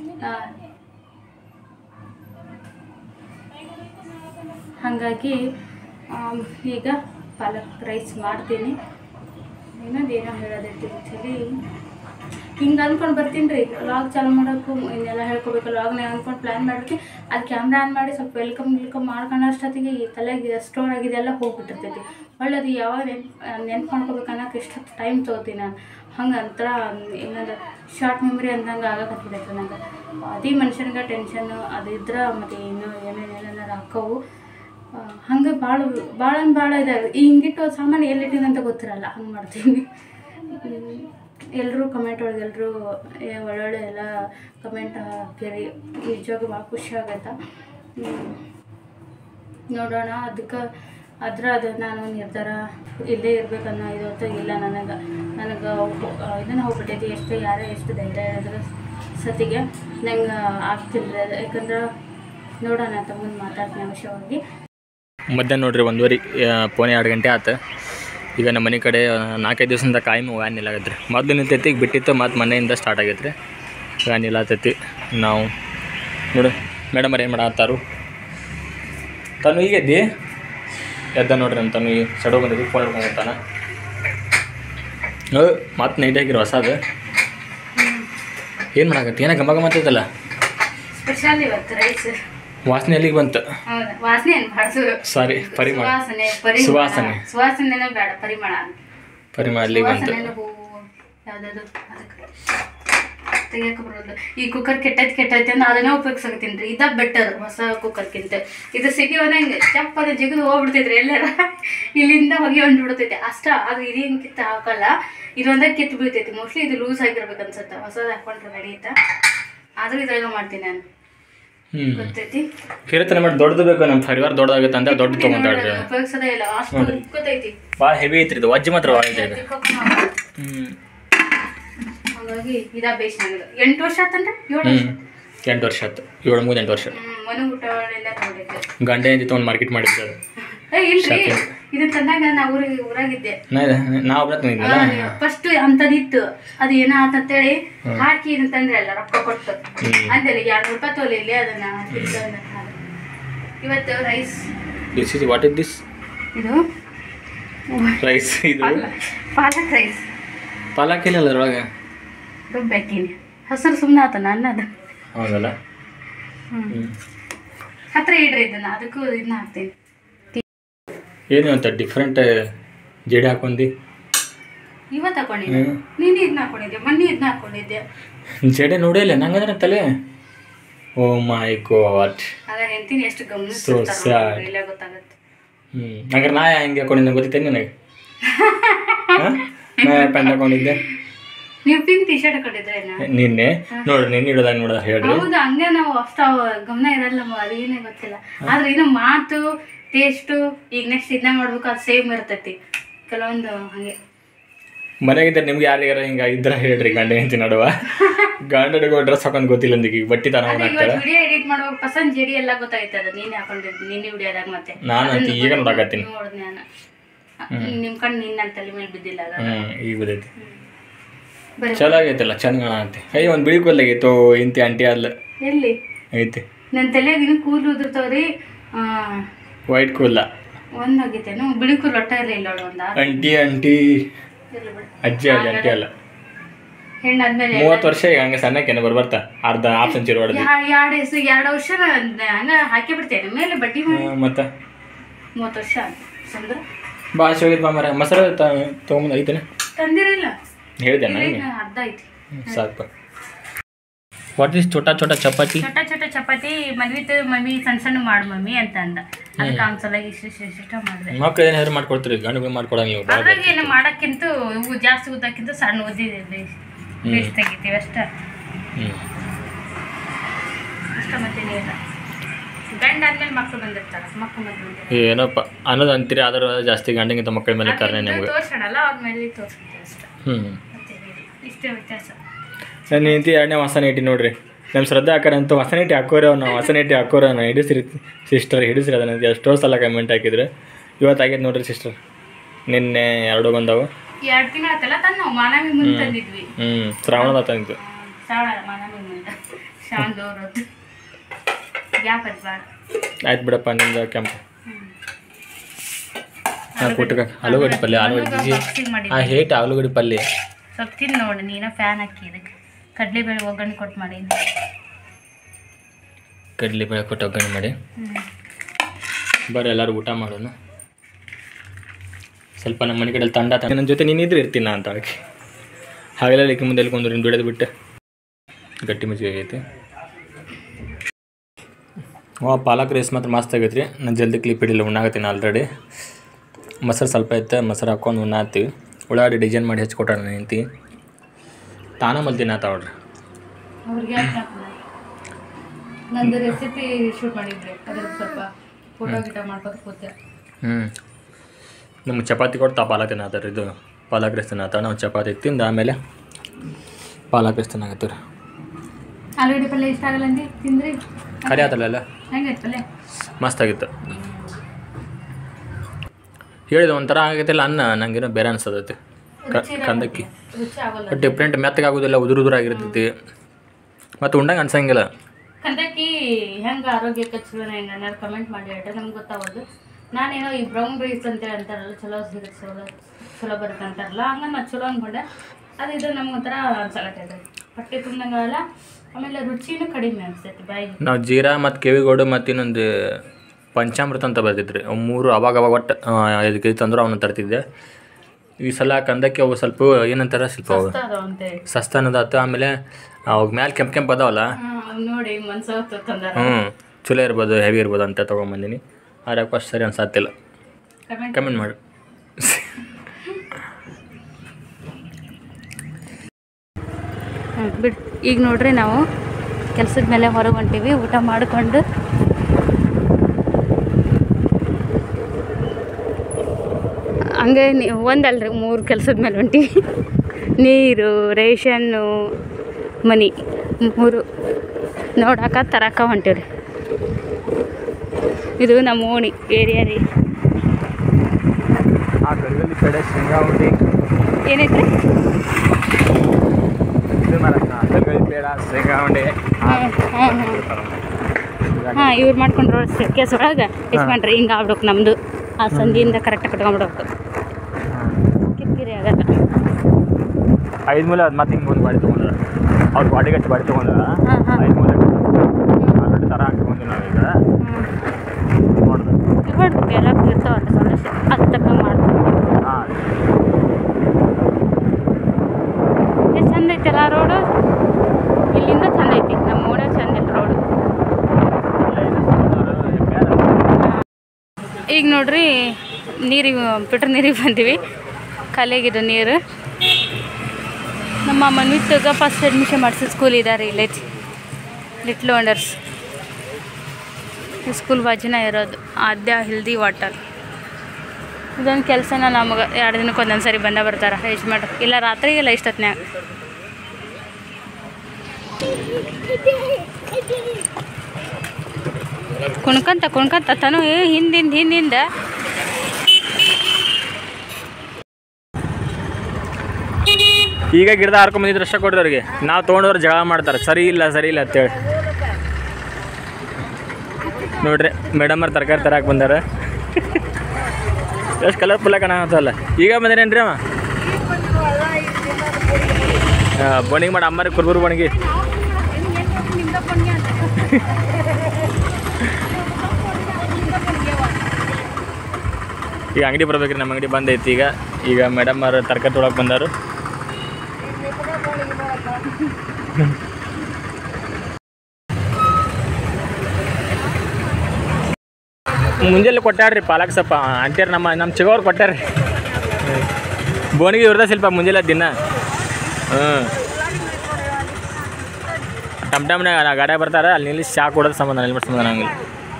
Speaker 1: ಹಾಗಾಗಿ ಈಗ ಪಾಲಕ್ ರೈಸ್ ಮಾಡ್ತೀನಿ. ಇನ್ನೊಂದು ಏನೋ ಹೇಳೋದೈತಿ ಆ್ಯಕ್ಚುಲಿ, ಹಿಂಗೆ ಅಂದ್ಕೊಂಡು ಬರ್ತೀನಿ ರೀ ಲಾಗ್ ಚಾಲು ಮಾಡೋಕ್ಕೂ ಇನ್ನೆಲ್ಲ ಹೇಳ್ಕೊಬೇಕಲ್ಲ. ಲಾಗ್ನ ಅಂದ್ಕೊಂಡು ಪ್ಲ್ಯಾನ್ ಮಾಡಿರ್ತೀನಿ. ಅದು ಕ್ಯಾಮ್ರಾ ಆನ್ ಮಾಡಿ ಸ್ವಲ್ಪ ವೆಲ್ಕಮ್ ವೆಲ್ಕಮ್ ಮಾಡ್ಕೊಂಡು ಅಷ್ಟೊತ್ತಿಗೆ ಈ ತಲೆಗೆ ಸ್ಟೋರ್ ಆಗಿದೆಲ್ಲ ಹೋಗ್ಬಿಟ್ಟಿರ್ತೈತಿ. ಒಳ್ಳೇದು ಯಾವಾಗ ನೆನ್ಪು ನೆನ್ಪು ಮಾಡ್ಕೋಬೇಕು ಅನ್ನೋಕೆ ಎಷ್ಟೊತ್ತು ಟೈಮ್ ತೊಗೋತೀನಿ ನಾನು. ಹಂಗೆ ಅಂತರ ಇನ್ನೊಂದು ಶಾರ್ಟ್ ಮೆಮ್ರಿ ಅಂದಂಗೆ ಆಗಕತ್ಬಿಟ್ಟೈತೆ ನಂಗೆ. ಅದೇ ಮನುಷ್ಯನಿಗೆ ಟೆನ್ಷನ್ನು ಅದು ಇದ್ರೆ ಮತ್ತು ಇನ್ನೂ ಏನೇನು ಏನೇನಾರು ಹಾಕೋವು. ಹಂಗೆ ಭಾಳ ಭಾಳ ಭಾಳ ಇದಾವೆ. ಈ ಹಿಂಗಿಟ್ಟು ಸಾಮಾನು ಎಲ್ಲಿಟ್ಟಿನ ಅಂತ ಗೊತ್ತಿರಲ್ಲ, ಹಂಗೆ ಮಾಡ್ತೀನಿ. ಎಲ್ಲರೂ ಕಮೆಂಟ್ ಒಳಗೆ ಎಲ್ಲರೂ ಒಳ್ಳೊಳ್ಳೆ ಎಲ್ಲ ಕಮೆಂಟ್ ಹಾಕಿರಿ, ನಿಜವಾಗೂ ಭಾಳ ಖುಷಿ ಆಗತ್ತೆ. ನೋಡೋಣ ಅದಕ್ಕೆ ಅದ್ರ ಅದು ನಾನು ನಿರ್ಧಾರ ಇಲ್ಲೇ ಇರ್ಬೇಕನ್ನೋ ಇದು ಅಂತ ಇಲ್ಲ ನನಗೆ. ನನಗೆ ಇದನ್ನು ಹೋಗ್ಬಿಟ್ಟೈತಿ. ಎಷ್ಟು ಯಾರೇ ಎಷ್ಟು ಧೈರ್ಯ ಹೇಳಿದ್ರೆ ಸತಿಗೆ ನಂಗೆ ಆಗ್ತಿಲ್ಲ. ಯಾಕಂದ್ರೆ ನೋಡೋಣ ಅಂತ ಮುಂದೆ ಮಾತಾಡ್ತೀನಿ ಅವಶ್ಯವಾಗಿ.
Speaker 3: ಮಧ್ಯಾಹ್ನ ನೋಡ್ರಿ ಒಂದುವರೆ ಪೋನೆ ಎರಡು ಗಂಟೆ ಆಯ್ತು. ಈಗ ನಮ್ಮ ಮನೆ ಕಡೆ ನಾಲ್ಕೈದು ದಿವಸದಿಂದ ಕಾಯಂ ವ್ಯಾನ್ ನಿಲ್ಲಾಗತ್ತೆ ರೀ. ಮೊದಲು ನಿಂತೈತಿ, ಈಗ ಬಿಟ್ಟಿತ್ತು, ಮತ್ತು ಮನೆಯಿಂದ ಸ್ಟಾರ್ಟ್ ಆಗೈತೆ ರೀ ವ್ಯಾನ್ ನಿಲ್ಲತೈತಿ. ನಾವು ನೋಡು ಮೇಡಮ್ ಅವ್ರು ಏನು ಮಾಡತ್ತಾರು. ತನು ಈಗ ಎದ್ದಿ ಎದ್ದ ನೋಡ್ರಿ ನಮ್ಮ ತನು ಈಗ ಸಡೋ ಬಂದಿದ್ದು ಫೋನ್ ಹಿಡ್ಕೊಂಡಿರ್ತಾನೆ. ನೋಡಿ ಮತ್ತು ನೈಟ್ ಆಗಿರೋ ಹೊಸದು ಏನು ಮಾಡಾಕತ್ತಿ? ಏನ ಗಮ ಗಮ ಅಂತೈತಲ್ಲ,
Speaker 1: ಸ್ಪೆಷಲ್ ಇವತ್ತು ರೈಸ್.
Speaker 3: ವಾಸನೆ ಎಲ್ಲಿಗೆ ಬಂತು?
Speaker 1: ವಾಸನೆ
Speaker 3: ಸಾರಿ, ಪರಿಮಳ, ಸುವಾಸನೆ.
Speaker 1: ಸುವಾಸನೆ ಬೇಡ, ಪರಿಮಳ
Speaker 3: ಪರಿಮಳ ಎಲ್ಲಿಗೆ ಬಂತು?
Speaker 1: ಯಾವ್ದು ತೆಗಿಯಕ್ಕೆ ಬರೋದು. ಈ ಕುಕ್ಕರ್ ಕೆಟ್ಟೈತಿ ಕೆಟ್ಟೈತಿ ಅಂದ್ರೆ ಅದನ್ನೇ ಉಪಯೋಗಿಸಕತ್ತೀನಿ ರೀ. ಇದ ಬೆಟರ್ ಹೊಸ ಕುಕ್ಕರ್ಗಿಂತ. ಇದು ಸಿಟಿ ಒಂದಂಗೆ ಚಪ್ಪದ ಜಿಗಿದು ಹೋಗ್ಬಿಡ್ತೈತ್ರಿ ಎಲ್ಲಾರ. ಇಲ್ಲಿಂದ ಹೊಗೆ ಹೊಂಟು ಬಿಡ್ತೈತಿ ಅಷ್ಟ. ಅದು ಇದು ಹಿಂಗೆ ಕಿತ್ತು ಹಾಕಲ್ಲ, ಇದೊಂದಾಗ ಕಿತ್ತು ಬೀಳ್ತೈತಿ. ಮೋಸ್ಟ್ಲಿ ಇದು ಲೂಸ್ ಆಗಿರ್ಬೇಕು ಅನ್ಸುತ್ತೆ. ಹೊಸದು ಹಾಕೊಂಡ್ರೆ ನಡೆಯುತ್ತಾ, ಆದ್ರೂ ಇದ್ರಾಗ ಮಾಡ್ತೀನಿ ನಾನು. ಗೊತ್ತೈತಿ
Speaker 3: ಕಿರತನ ಮಾಡಿ ದೊಡ್ಡದು ಬೇಕು. ನಮ್ಮ ಪರಿವಾರ ದೊಡ್ಡದಾಗುತ್ತೆ ಅಂತ ದೊಡ್ಡ ತೊಗೊಂಡ್ರಿ.
Speaker 1: ಉಪಯೋಗಿಸೋದೇ ಇಲ್ಲ, ಅಷ್ಟು ಗೊತ್ತೈತಿ.
Speaker 3: ಭಾಳ ಹೆವಿ ಐತ್ರಿ ಇದು, ವಜ್ಜಿ ಮಾತ್ರ ಭಾಳ ಇದೆ. ಹ್ಞೂ
Speaker 1: ಹಾಗಾಗಿ ಇದಾ ಬೇಸ್ ನನಗೆ. ಎಂಟು ವರ್ಷ ಆತಂದ್ರೆ ಏಳು ವರ್ಷ
Speaker 3: ಎಂಟು ವರ್ಷ ಆಯ್ತು. ಏಳು ಮೂರು ಎಂಟು ವರ್ಷ.
Speaker 1: ಮನೆ ಊಟಗಳೆಲ್ಲ ತಗೊಂಡಿದ್ದೆ.
Speaker 3: ಗಂಟೆ ಅಂತ ತೊಗೊಂಡು ಮಾರ್ಕೆಟ್ ಮಾಡಿದ್ದೆ ಅದು.
Speaker 1: ಇಲ್ರಿ, ಇದು ತಂದಾಗ ನಾ ಊರಿಗೆ ಊರಾಗಿದ್ದೆ.
Speaker 3: ನಾವು ಒಬ್ಬರ
Speaker 1: ಫಸ್ಟ್ ಅಂತದಿತ್ತು. ಅದು ಏನೋ ಆತಂತೇಳಿ ಹಾಕಿ ಇದನ್ನ ತಂದ್ರೆ ಅಲ್ಲ ರೊಕ್ಕ ಕೊಟ್ಟು ಅಂದೇಳಿ ಎರಡು ರೂಪಾಯಿ ತೊಗೊಲಿಲ್ಲ. ಅದನ್ನ ಇವತ್ತು rice.
Speaker 3: This is what is this?
Speaker 1: ಇದು
Speaker 3: ರೈಸ್. ಇದು
Speaker 1: ಪಾಲಕ್ ರೈಸ್.
Speaker 3: ಪಾಲಕ್ ಇಲ್ಲ ಅದ್ರೊಳಗೆ
Speaker 1: ರುಬ್ಬಾಕಿನಿ. ಹಸಿರು ಸುಮ್ಮನೆ ಆತನ ಅನ್ನದ.
Speaker 3: ಹೌದಲ್ಲ.
Speaker 1: ಹ್ಞೂ ಹತ್ರ ಇಡ್ರಿ ಇದನ್ನ, ಅದಕ್ಕೂ ಇದನ್ನ ಹಾಕ್ತೀನಿ.
Speaker 3: ಏನು ಅಂತ ಡಿಫ್ರೆಂಟ್ ಜಡಿ ಹಾಕೊಂಡಿ?
Speaker 1: ಇವತ್ತು ಹಾಕೊಂಡಿದ್ದೆ. ನೀನು ಇದನ್ನ ಹಾಕೊಂಡಿದ್ದೆ, ಮೊನ್ನೆ ಇದನ್ನ ಹಾಕೊಂಡಿದ್ದೆ.
Speaker 3: ಜಡೆ ನೋಡಿಲ್ಲ ನಂಗಂದ್ರೆ ತಲೆ. Oh my god.
Speaker 1: ಆಗ ಹೆಂಡ್ತೀನಿ ಎಷ್ಟು ಗಮನಿಸ್ತಾರೆ ಇಲ್ಲ ಗೊತ್ತಾಗತ್ತೆ.
Speaker 3: ಹ್ಞೂ ಹಂಗಾರೆ ನಾ ಹೆಂಗೆ ಹಾಕೊಂಡಿದ್ದೆ ಗೊತ್ತೈತೆ ನಿನಗೆ? ನಾ ಪ್ಯಾಂಟ್ ಹಾಕೊಂಡಿದ್ದೆ,
Speaker 1: ನೀವು ಪಿಂಕ್ ಟಿ ಶರ್ಟ್ ಹಾಕೊಂಡಿದ್ರೆ
Speaker 3: ನಿನ್ನೆ ನೋಡ್ರಿ. ನಿನ್ನೆ ಇಡೋದಾಗ ನೋಡ ಹೇಳ್ರಿ.
Speaker 1: ಹೌದು, ಹಂಗೆ ನಾವು ಅಷ್ಟು ಗಮನ ಇರಲ್ಲ, ಅದೇನೇ ಗೊತ್ತಿಲ್ಲ. ಆದ್ರೆ ಇನ್ನು ಮಾತು ಟೇಸ್ಟು ಈಗ ನೆಕ್ಸ್ಟ್ ಇದನ್ನ ಮಾಡ್ಬೇಕು, ಅದು ಸೇಮ್ ಇರ್ತೈತಿ ಕೆಲವೊಂದು. ಹಂಗೆ
Speaker 3: ಮನೆಗಿದ್ದರೆ ನಿಮ್ಗೆ ಯಾರಿಗಾರ ಹಿಂಗೆ ಇದ್ರೆ ಹೇಳ್ರಿ. ಗಂಡ ಹೆಂಡತಿ ನಡುವ ಗಂಡ ಡ್ರೆಸ್ ಹಾಕೊಂಡು ಗೊತ್ತಿಲ್ಲ ಅಂದಿಗೆ ಬಟ್ಟಿ ತಾನ
Speaker 1: ವಿಡಿಯೋ ಎಡಿಟ್ ಮಾಡುವಾಗ ಪಸಂದ್ ಜಡಿ ಎಲ್ಲ ಗೊತ್ತಾಯ್ತದ. ನೀನೇ ಹಾಕೊಂಡಿದ್ದು ನಿನ್ನೆ ವಿಡಿಯೋದಾಗ. ಮತ್ತೆ
Speaker 3: ನಾನು ಅಂತ ಈಗ ನೋಡಾಕತ್ತೀನಿ.
Speaker 1: ನೋಡಿದ್ ನಾನು ನಿಮ್ಮ ಕಣ್ಣು ನಿನ್ನ ತಲೆ ಮೇಲೆ ಬಿದ್ದಿಲ್ಲ.
Speaker 3: ಹ್ಞೂ ಈಗ ಬಿದ್ದೈತಿ. ಚಲೋ ಆಗೈತಲ್ಲ ಚಂದ ಕಾಣತ್ತೆ. ಅಯ್ಯ ಒಂದು ಬಿಳಿ ಕೂದಲಾಗೈತು ಇಂತಿ ಆಂಟಿ ಅಲ್ಲ
Speaker 1: ಎಲ್ಲಿ
Speaker 3: ಐತಿ
Speaker 1: ನನ್ನ ತಲೆಯಾಗ ಇನ್ನೂ ಕೂದಲು ಉದುರ್ತಾವ್ರಿ.
Speaker 3: ವೈಟ್ ಕೂದಲ
Speaker 1: ಒಂದು ಆಗೈತೇನು ಬಿಳಿ ಕೂದಲು ಒಟ್ಟ ಇಲ್ಲ ಇಲ್ಲ ಒಂದು
Speaker 3: ಅಂಟಿ ಅಂಟಿ ಅಜ್ಜಿ ಅಲ್ಲ ಅಂಟಿ ಅಲ್ಲ.
Speaker 1: ಹೆಣ್ಣಾದ್ಮೇಲೆ
Speaker 3: ಮೂವತ್ತು ವರ್ಷ ಈಗ ಹಂಗೆ ಸಣ್ಣಕ್ಕೇನೆ ಬರ್ಬರ್ತಾ ಅರ್ಧ ಹಾಫ್ ಸೆಂಚುರಿ ಹೊಡೆದು
Speaker 1: ಎರಡು ಹೆಸು ಎರಡು ವರ್ಷ ಹಂಗ ಹಾಕಿ ಬಿಡ್ತೇನೆ ಮೇಲೆ ಬಡ್ಡಿ
Speaker 3: ಮತ್ತೆ
Speaker 1: ಮೂವತ್ತು ವರ್ಷ ಚಂದ್ರ
Speaker 3: ಭಾಷೆ ಹೋಗಿದ್ ಬಾ ಮರ ಮಸಾಲೆ ತೊಗೊಂಬಂದು ಐತೇನೆ
Speaker 1: ತಂದಿರಲ್ಲ
Speaker 3: ಹೇಳಿದೆ ನನಗೆ
Speaker 1: ಅರ್ಧ ಐತಿ
Speaker 3: ಸಾಕು. ವಾಟ್ ಈಸ್ ಚೋಟಾ ಚೋಟಾ ಚಪಾತಿ?
Speaker 1: ಚೋಟ ಚೋಟ ಚಪಾತಿ ಮದ್ವಿತ ಮಮ್ಮಿ ಸಣ್ಣ ಸಣ್ಣ ಮಾಡು ಮಮ್ಮಿ ಅಂತ ಅಂದ. ಅದಕ್ಕೆ ಅವ್ನ ಸಲ ಇಷ್ಟು ಇಷ್ಟು ಇಷ್ಟ ಮಾಡಿದೆ.
Speaker 3: ಮಕ್ಳು ಏನಾದ್ರು ಮಾಡ್ಕೊಡ್ತೀರಿ ಗಂಡುಗಳು ಮಾಡ್ಕೊಡಂಗ ನೀವು?
Speaker 1: ಅದ್ರಾಗ ಏನು ಮಾಡೋಕ್ಕಿಂತ ಇವು ಜಾಸ್ತಿ ಉದ್ದಕ್ಕಿಂತ ಸಣ್ಣ ಉದ್ದಿದೆ ಬೇಸ್ ತೆಗಿತೀವಿ ಅಷ್ಟ ಅಷ್ಟ ಮತ್ತೇನಿಲ್ಲ. ಗಂಡ ಆದ್ಮೇಲೆ ಮಕ್ಕಳು ಬಂದಿರ್ತಾರ ಮಕ್ಕಳು ಬಂದು
Speaker 3: ಏನಪ್ಪ ಅನ್ನೋದು ಅಂತೀರಿ ಆದ್ರೆ ಜಾಸ್ತಿ ಗಂಡಂಗಿಂತ ಮಕ್ಕಳ ಮೇಲೆ ಕಾರಣ ನಿಮ್ಗೆ
Speaker 1: ತೋರ್ಸೋಣಲ್ಲ ಅವ್ರ ಮೇಲೆ ತೋರಿಸ್ತೀವಿ ಅಷ್ಟ.
Speaker 3: ಹ್ಞೂ
Speaker 1: ಇಷ್ಟೇ ವ್ಯತ್ಯಾಸ.
Speaker 3: ನನ್ನ ಹೆಂಡತಿ ಎರಡನೇ ಹೊಸ ಇಟ್ಟು ನೋಡ್ರಿ ನಮ್ಮ ಶ್ರದ್ಧಾ ಹಾಕಾರಂತೂ ಹೊಸ ನೀಟಿ ಹಾಕೋರ ನಾವು ಹೊಸ ನೀಟಿ ಹಾಕೋರ ನಾವು ಹಿಡಿಸ್ರಿ ಸಿಸ್ಟರ್ ಹಿಡಿಸ್ರಿ ಅದನ್ನ ಎಷ್ಟೋ ಸಲ ಕಮೆಂಟ್ ಹಾಕಿದ್ರೆ ಇವತ್ತು ಆಗೈತೆ ನೋಡ್ರಿ ಸಿಸ್ಟರ್. ನಿನ್ನೆ ಎರಡು ಬಂದವು
Speaker 1: ಎರಡು ತಿಂಗಳು ಆತಲ್ಲ ತಂದು ನಾವು ಮಾನವಿ ಮುಂದೆ ತಂದಿದ್ವಿ.
Speaker 3: ಹ್ಞೂ ಶ್ರಾವಣದ ತಂದಿತ್ತು
Speaker 1: ಶ್ರಾವಣ ಮಾನವಿ ಮುಂದೆ ಶ್ರಾವಣ ದೋರೋದು ಗ್ಯಾಪ್ ಅದು ಭಾಳ
Speaker 3: ಆಯ್ತು ಬಿಡಪ್ಪ ನಿಮ್ದು ಕೆಂಪು. ಹಾಂ ಕೊಟ್ಟಗ ಆಲೂಗಡ್ಡೆ ಪಲ್ಯ ಆಲೂಗಡ್ಡೆ ಬಿಸಿ ಹಾಂ ಹೇಟ್ ಆಲೂಗಡ್ಡೆ ಪಲ್ಯ
Speaker 1: ಸ್ವಲ್ಪ ತಿಂದು ನೋಡಿ ನೀನು ಫ್ಯಾನ್ ಹಾಕಿ ಇದಕ್ಕೆ ಕಡಲೆಬೇಳೆ ಒಗ್ಗರಣೆ ಕೊಟ್ಟು ಮಾಡಿ
Speaker 3: ಕಡಲೆಬೇಳೆ ಕೊಟ್ಟು ಒಗ್ಗರಣೆ ಮಾಡಿ ಬರ್ರಿ ಎಲ್ಲರೂ ಊಟ ಮಾಡೋಣ. ಸ್ವಲ್ಪ ನಮ್ಮ ಮನೆ ಕಡೆಯಲ್ಲಿ ತಂಡ ನನ್ನ ಜೊತೆ ನೀನಿದ್ರೆ ಇರ್ತೀನಿ ನಾ ಅಂತ ಹಾಕಿ ಹಾಗೆಲ್ಲ ಲಿಕ್ಕಿ ಮುಂದೆ ಎಲ್ಕೊಂಡ್ರು ನೀನು ಬಿಡೋದು ಬಿಟ್ಟು ಗಟ್ಟಿ ಮಜ್ಜಿಗೆ ಆಗೈತಿ. ವಾ ಪಾಲಕ್ ರೈಸ್ ಮಾತ್ರ ಮಸ್ತ್ ಆಗೈತೆ ರೀ. ನಾನು ಜಲ್ದಿ ಕ್ಲಿಪ್ ಹಿಡಿಲ್ಲ ಉಣ್ಣಾಗತ್ತೀನಿ ಆಲ್ರೆಡಿ. ಮೊಸರು ಸ್ವಲ್ಪ ಐತೆ ಮೊಸರು ಹಾಕ್ಕೊಂಡು ಉಣ್ಣಾತ್ತೀವಿ. ಉಳ್ಳಾಗಡ್ಡಿ ಡಿಸೈನ್ ಮಾಡಿ ಹಚ್ಕೊಟ್ಟಾರ ನಾನು ನಿಂತು ತಾನ ಮಲ್ತೀನಿ ಆತ ಅವ್ರಿ
Speaker 1: ಅವ್ರಿಗೆ ನಂದು ರೆಸಿಪಿ ಶೂಟ್ ಮಾಡಿದ್ರಿ ಅದ್ರ ಸ್ವಲ್ಪ ಫೋಟೋ ಗಿಟ ಮಾಡ್ಕೊತ ಕೂತೆ.
Speaker 3: ಹ್ಞೂ ನಮ್ಗೆ ಚಪಾತಿ ಕೊಡ್ತಾ ಪಾಲಕ್ ತಿನ್ನಾತಾರ ಇದು ಪಾಲಕ್ ರೈಸ್ ತಿನ್ನಾತ ನಾವು ಚಪಾತಿ ತಿಂದು ಆಮೇಲೆ ಪಾಲಕ್ ರೈಸ್ ತಿನ್ನಾಗತ್ತೀವಿ.
Speaker 1: ಆಲೂಗಡ್ಡೆ ಪಲ್ಯ ಇಷ್ಟ ಆಗಲ್ಲ ಅಂದು ತಿಂದ್ರಿ
Speaker 3: ಖರೆ ಆತಲ್ಲ
Speaker 1: ಹೆಂಗೈತೆ ಪಲ್ಯ
Speaker 3: ಮಸ್ತಾಗಿತ್ತು. ಹೇಳಿದ ಒಂಥರ ಆಗೈತಿಲ್ಲ ಅನ್ನ ನಂಗೇನೋ ಬೇರೆ ಅನ್ಸತೈತಿ ಕಂದಕ್ಕಿ
Speaker 1: ರುಚಿ ಆಗೋಲ್ಲ.
Speaker 3: ಡಿಫ್ರೆಂಟ್ ಮೆತ್ತಗಾಗೋದಿಲ್ಲ ಉದುರು ಉದುರು ಆಗಿರ್ತೈತಿ ಮತ್ತು ಉಂಡಂಗೆ ಅನ್ಸಂಗಿಲ್ಲ.
Speaker 1: ಕಂದಕ್ಕಿ ಹೆಂಗೆ ಆರೋಗ್ಯಕ್ಕೆ ಚಲೋ ಹೆಂಗೆ ಅನ್ನೋರು ಕಮೆಂಟ್ ಮಾಡಿ ಹೇಳ್ರಿ ನಮ್ಗೆ ಗೊತ್ತಾಗೋದು. ನಾನೇನೋ ಈ ಬ್ರೌನ್ ರೈಸ್ ಅಂತೇಳಿ ಅಂತಾರಲ್ಲ ಚಲೋ ಸಿಗುತ್ತೆ ಚಲೋ ಚಲೋ ಬರುತ್ತೆ ಅಂತಾರಲ್ಲ ಹಂಗೆ ನಾನು ಚಲೋ ಅಂದ್ಕೊಂಡೆ. ಅದು ಇದು ನಮ್ಗೆ ಒಂಥರ ಅನ್ಸಕತ್ತೈತೆ ಹೊಟ್ಟೆ ತುಂಬ್ದಂಗಲ್ಲ ಆಮೇಲೆ ರುಚಿನೂ ಕಡಿಮೆ ಅನಿಸ್ತೈತಿ ಬಾಯಿಗೆ.
Speaker 3: ನಾವು ಜೀರಾ ಮತ್ತು ಕೆವಿಗೋಡು ಮತ್ತು ಇನ್ನೊಂದು ಪಂಚಾಮೃತ ಅಂತ ಬರ್ತಿದ್ರಿ ಅವು ಮೂರು ಅವಾಗ ಅವಾಗ ಒಟ್ಟು ಐದು ಕೆ ಜಿ ತಂದ್ರು ಅವನ್ನ ತರ್ತಿದ್ದೆ. ಈ ಸಲ ಕಂದಕ್ಕೆ ಅವು ಸ್ವಲ್ಪ ಏನಂತಾರೆ ಸ್ವಲ್ಪ ಅವು ಸಸ್ತ ಅನ್ನೋದಾತು. ಆಮೇಲೆ ಅವಾಗ ಮ್ಯಾಲೆ ಕೆಂಪು ಕೆಂಪು ಅದಾವಲ್ಲ
Speaker 1: ನೋಡಿ ಮನ್ಸು ತಂದಾರ
Speaker 3: ಹ್ಞೂ ಚಲೋ ಇರ್ಬೋದು ಹೆವಿ ಇರ್ಬೋದು ಅಂತ ತೊಗೊಂಬಂದಿನಿ. ಆದ್ರೆ ಅಷ್ಟು ಸರಿ ಅನ್ಸತ್ತಿಲ್ಲ ಕಮೆಂಟ್ ಮಾಡಿ.
Speaker 1: ಬಿಡು ಈಗ ನೋಡ್ರಿ ನಾವು ಕೆಲಸದ ಮೇಲೆ ಹೊರಗೆ ಹೊಂಟೀವಿ ಊಟ ಮಾಡಿಕೊಂಡು. ಹಂಗೆ ನೀವು ಒಂದಲ್ರಿ ಮೂರು ಕೆಲಸದ ಮೇಲೆ ಹೊಂಟೀವಿ. ನೀರು ರೇಷನ್ನು ಮನಿ ಮೂರು ನೋಡಾಕ ತರಕ ಹೊಂಟೀವಿ. ಇದು ನಮ್ಮ ಓಣಿ ಏರಿಯಾ ರೀ. ಏನೈತ್ರಿ ಹಾಂ ಇವ್ರು ಮಾಡ್ಕೊಂಡು ರೋಡ್ ಕೇಸ್ ಒಳಗೆ ಇಸ್ಕೊಂಡ್ರಿ ಹಿಂಗೆ ಆಗ್ಬಿಡ್ಬೇಕು ನಮ್ಮದು ಆ ಸಂಧಿಯಿಂದ ಕರೆಕ್ಟಾಗಿ ಕಟ್ಕೊಂಡ್ಬಿಡ್ಬೇಕು ಕಿರಿಕಿರಿ ಆಗಲ್ಲ.
Speaker 3: ಐದು ಮೂಲೆ ಅದು ಮತ್ತೆ ಹಿಂಗೆ ಒಂದು ಬಾಡಿ ತೊಗೊಂಡ್ರ ಅವ್ರು ಬಾಡಿ ಗಟ್ಟಿ ಬಾಡಿ ತೊಗೊಂಡ್ರ
Speaker 1: ಹಾಂ ಹಾಂ
Speaker 3: ಐದು ಮೂಲೆ ಆಲ್ರೆಡಿ ಥರ ಹಾಕ್ಕೊಂಡ್ವಿ ನಾವೀಗ ನೋಡ್ಬೇಕು
Speaker 1: ಮಾಡ್ಬೇಕು ಎಲ್ಲ ಇರ್ತಾವಲ್ಲ ಸಮಸ್ಯೆ ಅದು ತಕ್ಕಂಗೆ ಮಾಡ್ಬೇಕು.
Speaker 3: ಹಾಂ
Speaker 1: ಎಷ್ಟು ಚಂದ ಐತಲ್ಲ ರೋಡು ಇಲ್ಲಿಂದ ಚಂದ ಐತಿ ನಮ್ಮ ಓಣ ಚಂದ ಇಲ್ಲ ರೋಡು. ಈಗ ನೋಡ್ರಿ ನೀರಿಗೆ ಬಿಟ್ರೆ ನೀರಿಗೆ ಬಂದೀವಿ ಖಾಲಿಯಾಗಿದ್ದು ನೀರು. ನಮ್ಮ ಮನ್ವಿತ್ಗ ಫಸ್ಟ್ ಅಡ್ಮಿಷನ್ ಮಾಡಿಸಿ ಸ್ಕೂಲ್ ಇದ್ದಾರೆ ಇಲ್ಲೈತಿ ಲಿಟ್ಲ್ ವಂಡರ್ಸ್ ಸ್ಕೂಲ್ ಬಾಜಿನ ಇರೋದು ಆದ್ಯ ಹೆಲ್ದಿ ವಾಟರ್. ಇದೊಂದು ಕೆಲಸನ ನಮಗೆ ಎರಡು ದಿನಕ್ಕೆ ಒಂದೊಂದು ಸರಿ ಬಂದ ಬರ್ತಾರೆ ಯಜಮಾನ್ರು ಇಲ್ಲ ರಾತ್ರಿಗೆಲ್ಲ ಇಷ್ಟೊತ್ತಿನಾಗ. ಕುಣ್ಕಂತ ಕುಣ್ಕಂತ ತನು ಹಿಂದಿಂದ ಹಿಂದಿಂದ
Speaker 3: ಈಗ ಗಿಡದ ಹಾರ್ಕೊಂಬಂದಿದ್ರು ಅಷ್ಟೇ ಕೊಡ್ರಿ ಅವ್ರಿಗೆ. ನಾವು ತೊಗೊಂಡವ್ರು ಜಗಳ ಮಾಡ್ತಾರೆ, ಸರಿ ಇಲ್ಲ ಸರಿ ಇಲ್ಲ ಅಂತೇಳಿ. ನೋಡ್ರಿ ಮೇಡಮ್ ಅವ್ರು ತರಕಾರಿ ತರಕ್ಕೆ ಬಂದಾರ. ಎಷ್ಟು ಕಲರ್ಫುಲ್ಲಾಗಿ ಕಾಣತ್ತಲ್ಲ. ಈಗ ಬಂದಿರೇನ್ರಿ ಅವ ಬೋಣಿಗೆ ಮಾಡಿ ಅಮ್ಮರಿಗೆ ಕುರ್ಬುರು ಬಣಿಗೆ. ಈಗ ಅಂಗಡಿ ಬರ್ಬೇಕ್ರಿ, ನಮ್ಮ ಅಂಗಡಿ ಬಂದೈತಿ. ಈಗ ಈಗ ಮೇಡಮ್ ಅವ್ರು ತರಕಾರಿ ತೊಗೊಳಕ್ಕೆ ಬಂದಾರು. ಮುಂಜಾನೆ ಕೊಟ್ಟಾರ್ರಿ ಪಾಲಕ್ ಸೊಪ್ಪ ಅಂಟ್ಯಾರ. ನಮ್ಮ ನಮ್ಮ ಚಿಗೋರು ಕೊಟ್ಟಾರ್ರಿ. ಬೋಣಿಗೆ ಇವ್ರದ ಸ್ವಲ್ಪ ಮುಂಜಾನೆ ದಿನ. ಹ್ಞೂ ಟಮ್ ಟಮ್ನಾಗ ಗಾಡಿ ಬರ್ತಾರೆ, ಅಲ್ಲಿ ನಿಲ್ಲಿಸಿ ಚಾ ಕೊಡೋದು ಸಂಬಂಧ ಹೆಲ್ಮೆಟ್ ಸಂಬಂಧ ಹಂಗಿಲ್ಲ.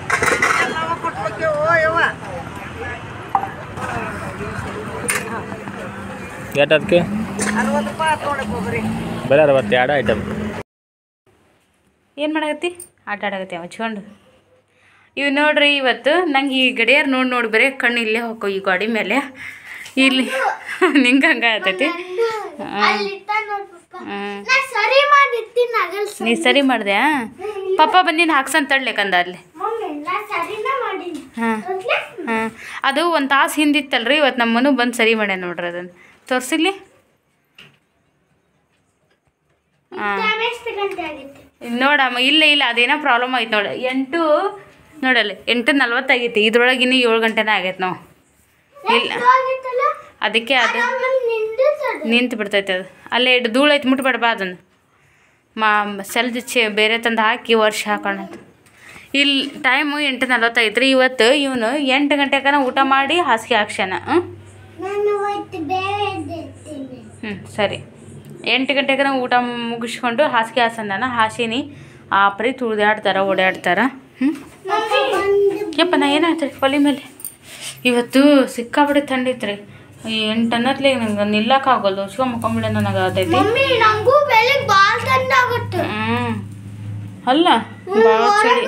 Speaker 3: ಎಷ್ಟು ಅದಕ್ಕೆ ಬರೀ ಅರವತ್ತು ಎರಡು ಐಟಮ್.
Speaker 1: ಏನು ಮಾಡಾಕತ್ತಿ? ಆಟ ಆಡಾಕತ್ತಿ ಹಚ್ಕೊಂಡು. ಇವು ನೋಡ್ರಿ, ಇವತ್ತು ನಂಗೆ ಈ ಗಡಿಯಾರು ನೋಡಿ ನೋಡಿ ಬರೀ ಕಣ್ಣು ಇಲ್ಲೇ ಹೋಗೋ ಈ ಗಾಡಿ ಮೇಲೆ. ಇಲ್ಲಿ ನಿಂಗೆ ಹಂಗೆ ಆತೈತಿ. ನೀ ಸರಿ ಮಾಡಿದೆ? ಪಪ್ಪ ಬಂದಿನ ಹಾಕ್ಸಂತ ತಡ್ಲೇಕಂದ ಅಲ್ಲಿ. ಹಾಂ ಹಾಂ ಅದು ಒಂದು ತಾಸು ಹಿಂದಿತ್ತಲ್ರಿ, ಇವತ್ತು ನಮ್ಮನು ಬಂದು ಸರಿ ಮಾಡ್ಯ ನೋಡ್ರಿ. ಅದನ್ನು ತೋರಿಸಿಲಿ. ಹಾಂ ನೋಡಮ್ಮ, ಇಲ್ಲ ಇಲ್ಲ ಅದೇನೋ ಪ್ರಾಬ್ಲಮ್ ಆಯ್ತು ನೋಡಿ. ಎಂಟು ನೋಡಲ್ಲಿ ಎಂಟು ನಲ್ವತ್ತಾಗೈತಿ. ಇದ್ರೊಳಗೆ ಇನ್ನೂ ಏಳು ಗಂಟೆನೇ ಆಗೈತೆ ನಾವು. ಇಲ್ಲ ಅದಕ್ಕೆ ಅದು ನಿಂತು ಬಿಡ್ತೈತೆ. ಅದು ಅಲ್ಲೇ ಇಟ್ಟು ಧೂಳು ಐತೆ, ಮುಟ್ಬೇಡ ಬಾ ಅದನ್ನು. ಮಾ ಸೆಲ್ದು ಚೆ ಬೇರೆ ತಂದು ಹಾಕಿ ವರ್ಷ ಹಾಕೋಣ. ಇಲ್ಲಿ ಟೈಮು ಎಂಟು ನಲ್ವತ್ತೈತೆ ರೀ. ಇವತ್ತು ಇವನು ಎಂಟು ಗಂಟೆಗನ ಊಟ ಮಾಡಿ ಹಾಸಿಗೆ ಹಾಕ್ಸ್ಯಾನ. ಹ್ಞೂ ಹ್ಞೂ ಸರಿ. ಎಂಟು ಗಂಟೆಗೆ ಊಟ ಮುಗಿಸ್ಕೊಂಡು ಹಾಸಿಗೆ ಹಾಸಂದಾನ. ಹಾಸಿನಿ ಆ ಪರಿ ತುಳಿದಾಡ್ತಾರ, ಓಡಾಡ್ತಾರ. ಹ್ಞೂ ಯಪ್ಪ ನಾ ಏನಾಯ್ತು ಒಲೆ ಮೇಲೆ. ಇವತ್ತು ಸಿಕ್ಕಾಬಿಡಿ ಥಂಡಿ ಐತ್ರಿ. ಎಂಟು ಅನ್ನತ್ಲೆ ನಂಗೆ ನಿಲ್ಲಕ್ಕಾಗಲ್ಲ. ಶಿವ ಮುಖಂಬಿಡ ನನಗೆ ಆತೈತಿ. ಹ್ಞೂ ಅಲ್ಲ ಭಾಳ ಚಳಿ.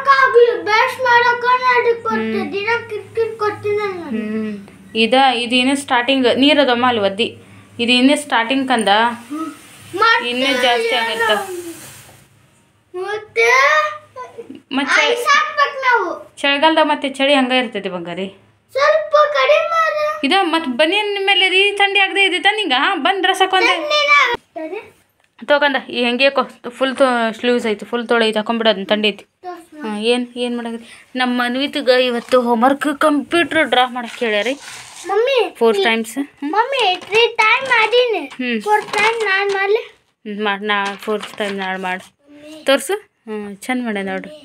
Speaker 1: ಹ್ಞೂ ಇದ ಇದು ಇನ್ನೂ ಸ್ಟಾರ್ಟಿಂಗ್. ನೀರದಮ್ಮ ಅಲ್ಲಿ ಒದ್ದಿ. ಇದು ಇನ್ನೂ ಸ್ಟಾರ್ಟಿಂಗ್ ಕಂದ, ಇನ್ನೂ ಜಾಸ್ತಿ ಆಗತ್ತ. ಮತ್ತೆ ಚಳಿಗಾಲದಾಗ ಮತ್ತೆ ಚಳಿ ಹಂಗ ಇರ್ತೈತಿ ಬಂಗಾರಿ. ಇದ ಮತ್ತೆ ಬನ್ನಿ ಮೇಲೆ ರೀ ಥಂಡಿ ಆಗದೆ ಇದೈತ ನಿಂಗ. ಬಂದು ಡ್ರೆಸ್ ಹಾಕೊಂಡೆ ತೊಗೊಂಡ ಈ ಹೆಂಗೆ ಫುಲ್ ತೊ ಸ್ಲೀವ್ಸ್ ಐತಿ, ಫುಲ್ ತೊಳೆ ಐತಿ, ಹಾಕೊಂಡ್ಬಿಡೋದು. ಥಂಡಿ ಐತಿ. ಹಾಂ ಏನು ಏನು ಮಾಡಾಕತ್ತಿ? ನಮ್ಮ ಮನ್ವಿತ್ಗ ಇವತ್ತು ಹೋಮ್ವರ್ಕ್ ಕಂಪ್ಯೂಟರ್ ಡ್ರಾ ಮಾಡಕ್ಕೆ ಹೇಳ್ಯಾರಿ.
Speaker 4: Mummy
Speaker 1: four times.
Speaker 4: Mummy three time ಮಾಡೀನಿ.
Speaker 1: ಹ್ಞೂ
Speaker 4: ಫೋರ್ ಟೈಮ್ ನಾನು ಮಾಡಲಿ.
Speaker 1: ಮಾಡಿ ನಾ ಫೋರ್ತ್ ಟೈಮ್ ನಾಳೆ ಮಾಡಿ ತೋರಿಸು. ಹ್ಞೂ ಚಂದ ಮಾಡ್ಯ ನೋಡ್ರಿ.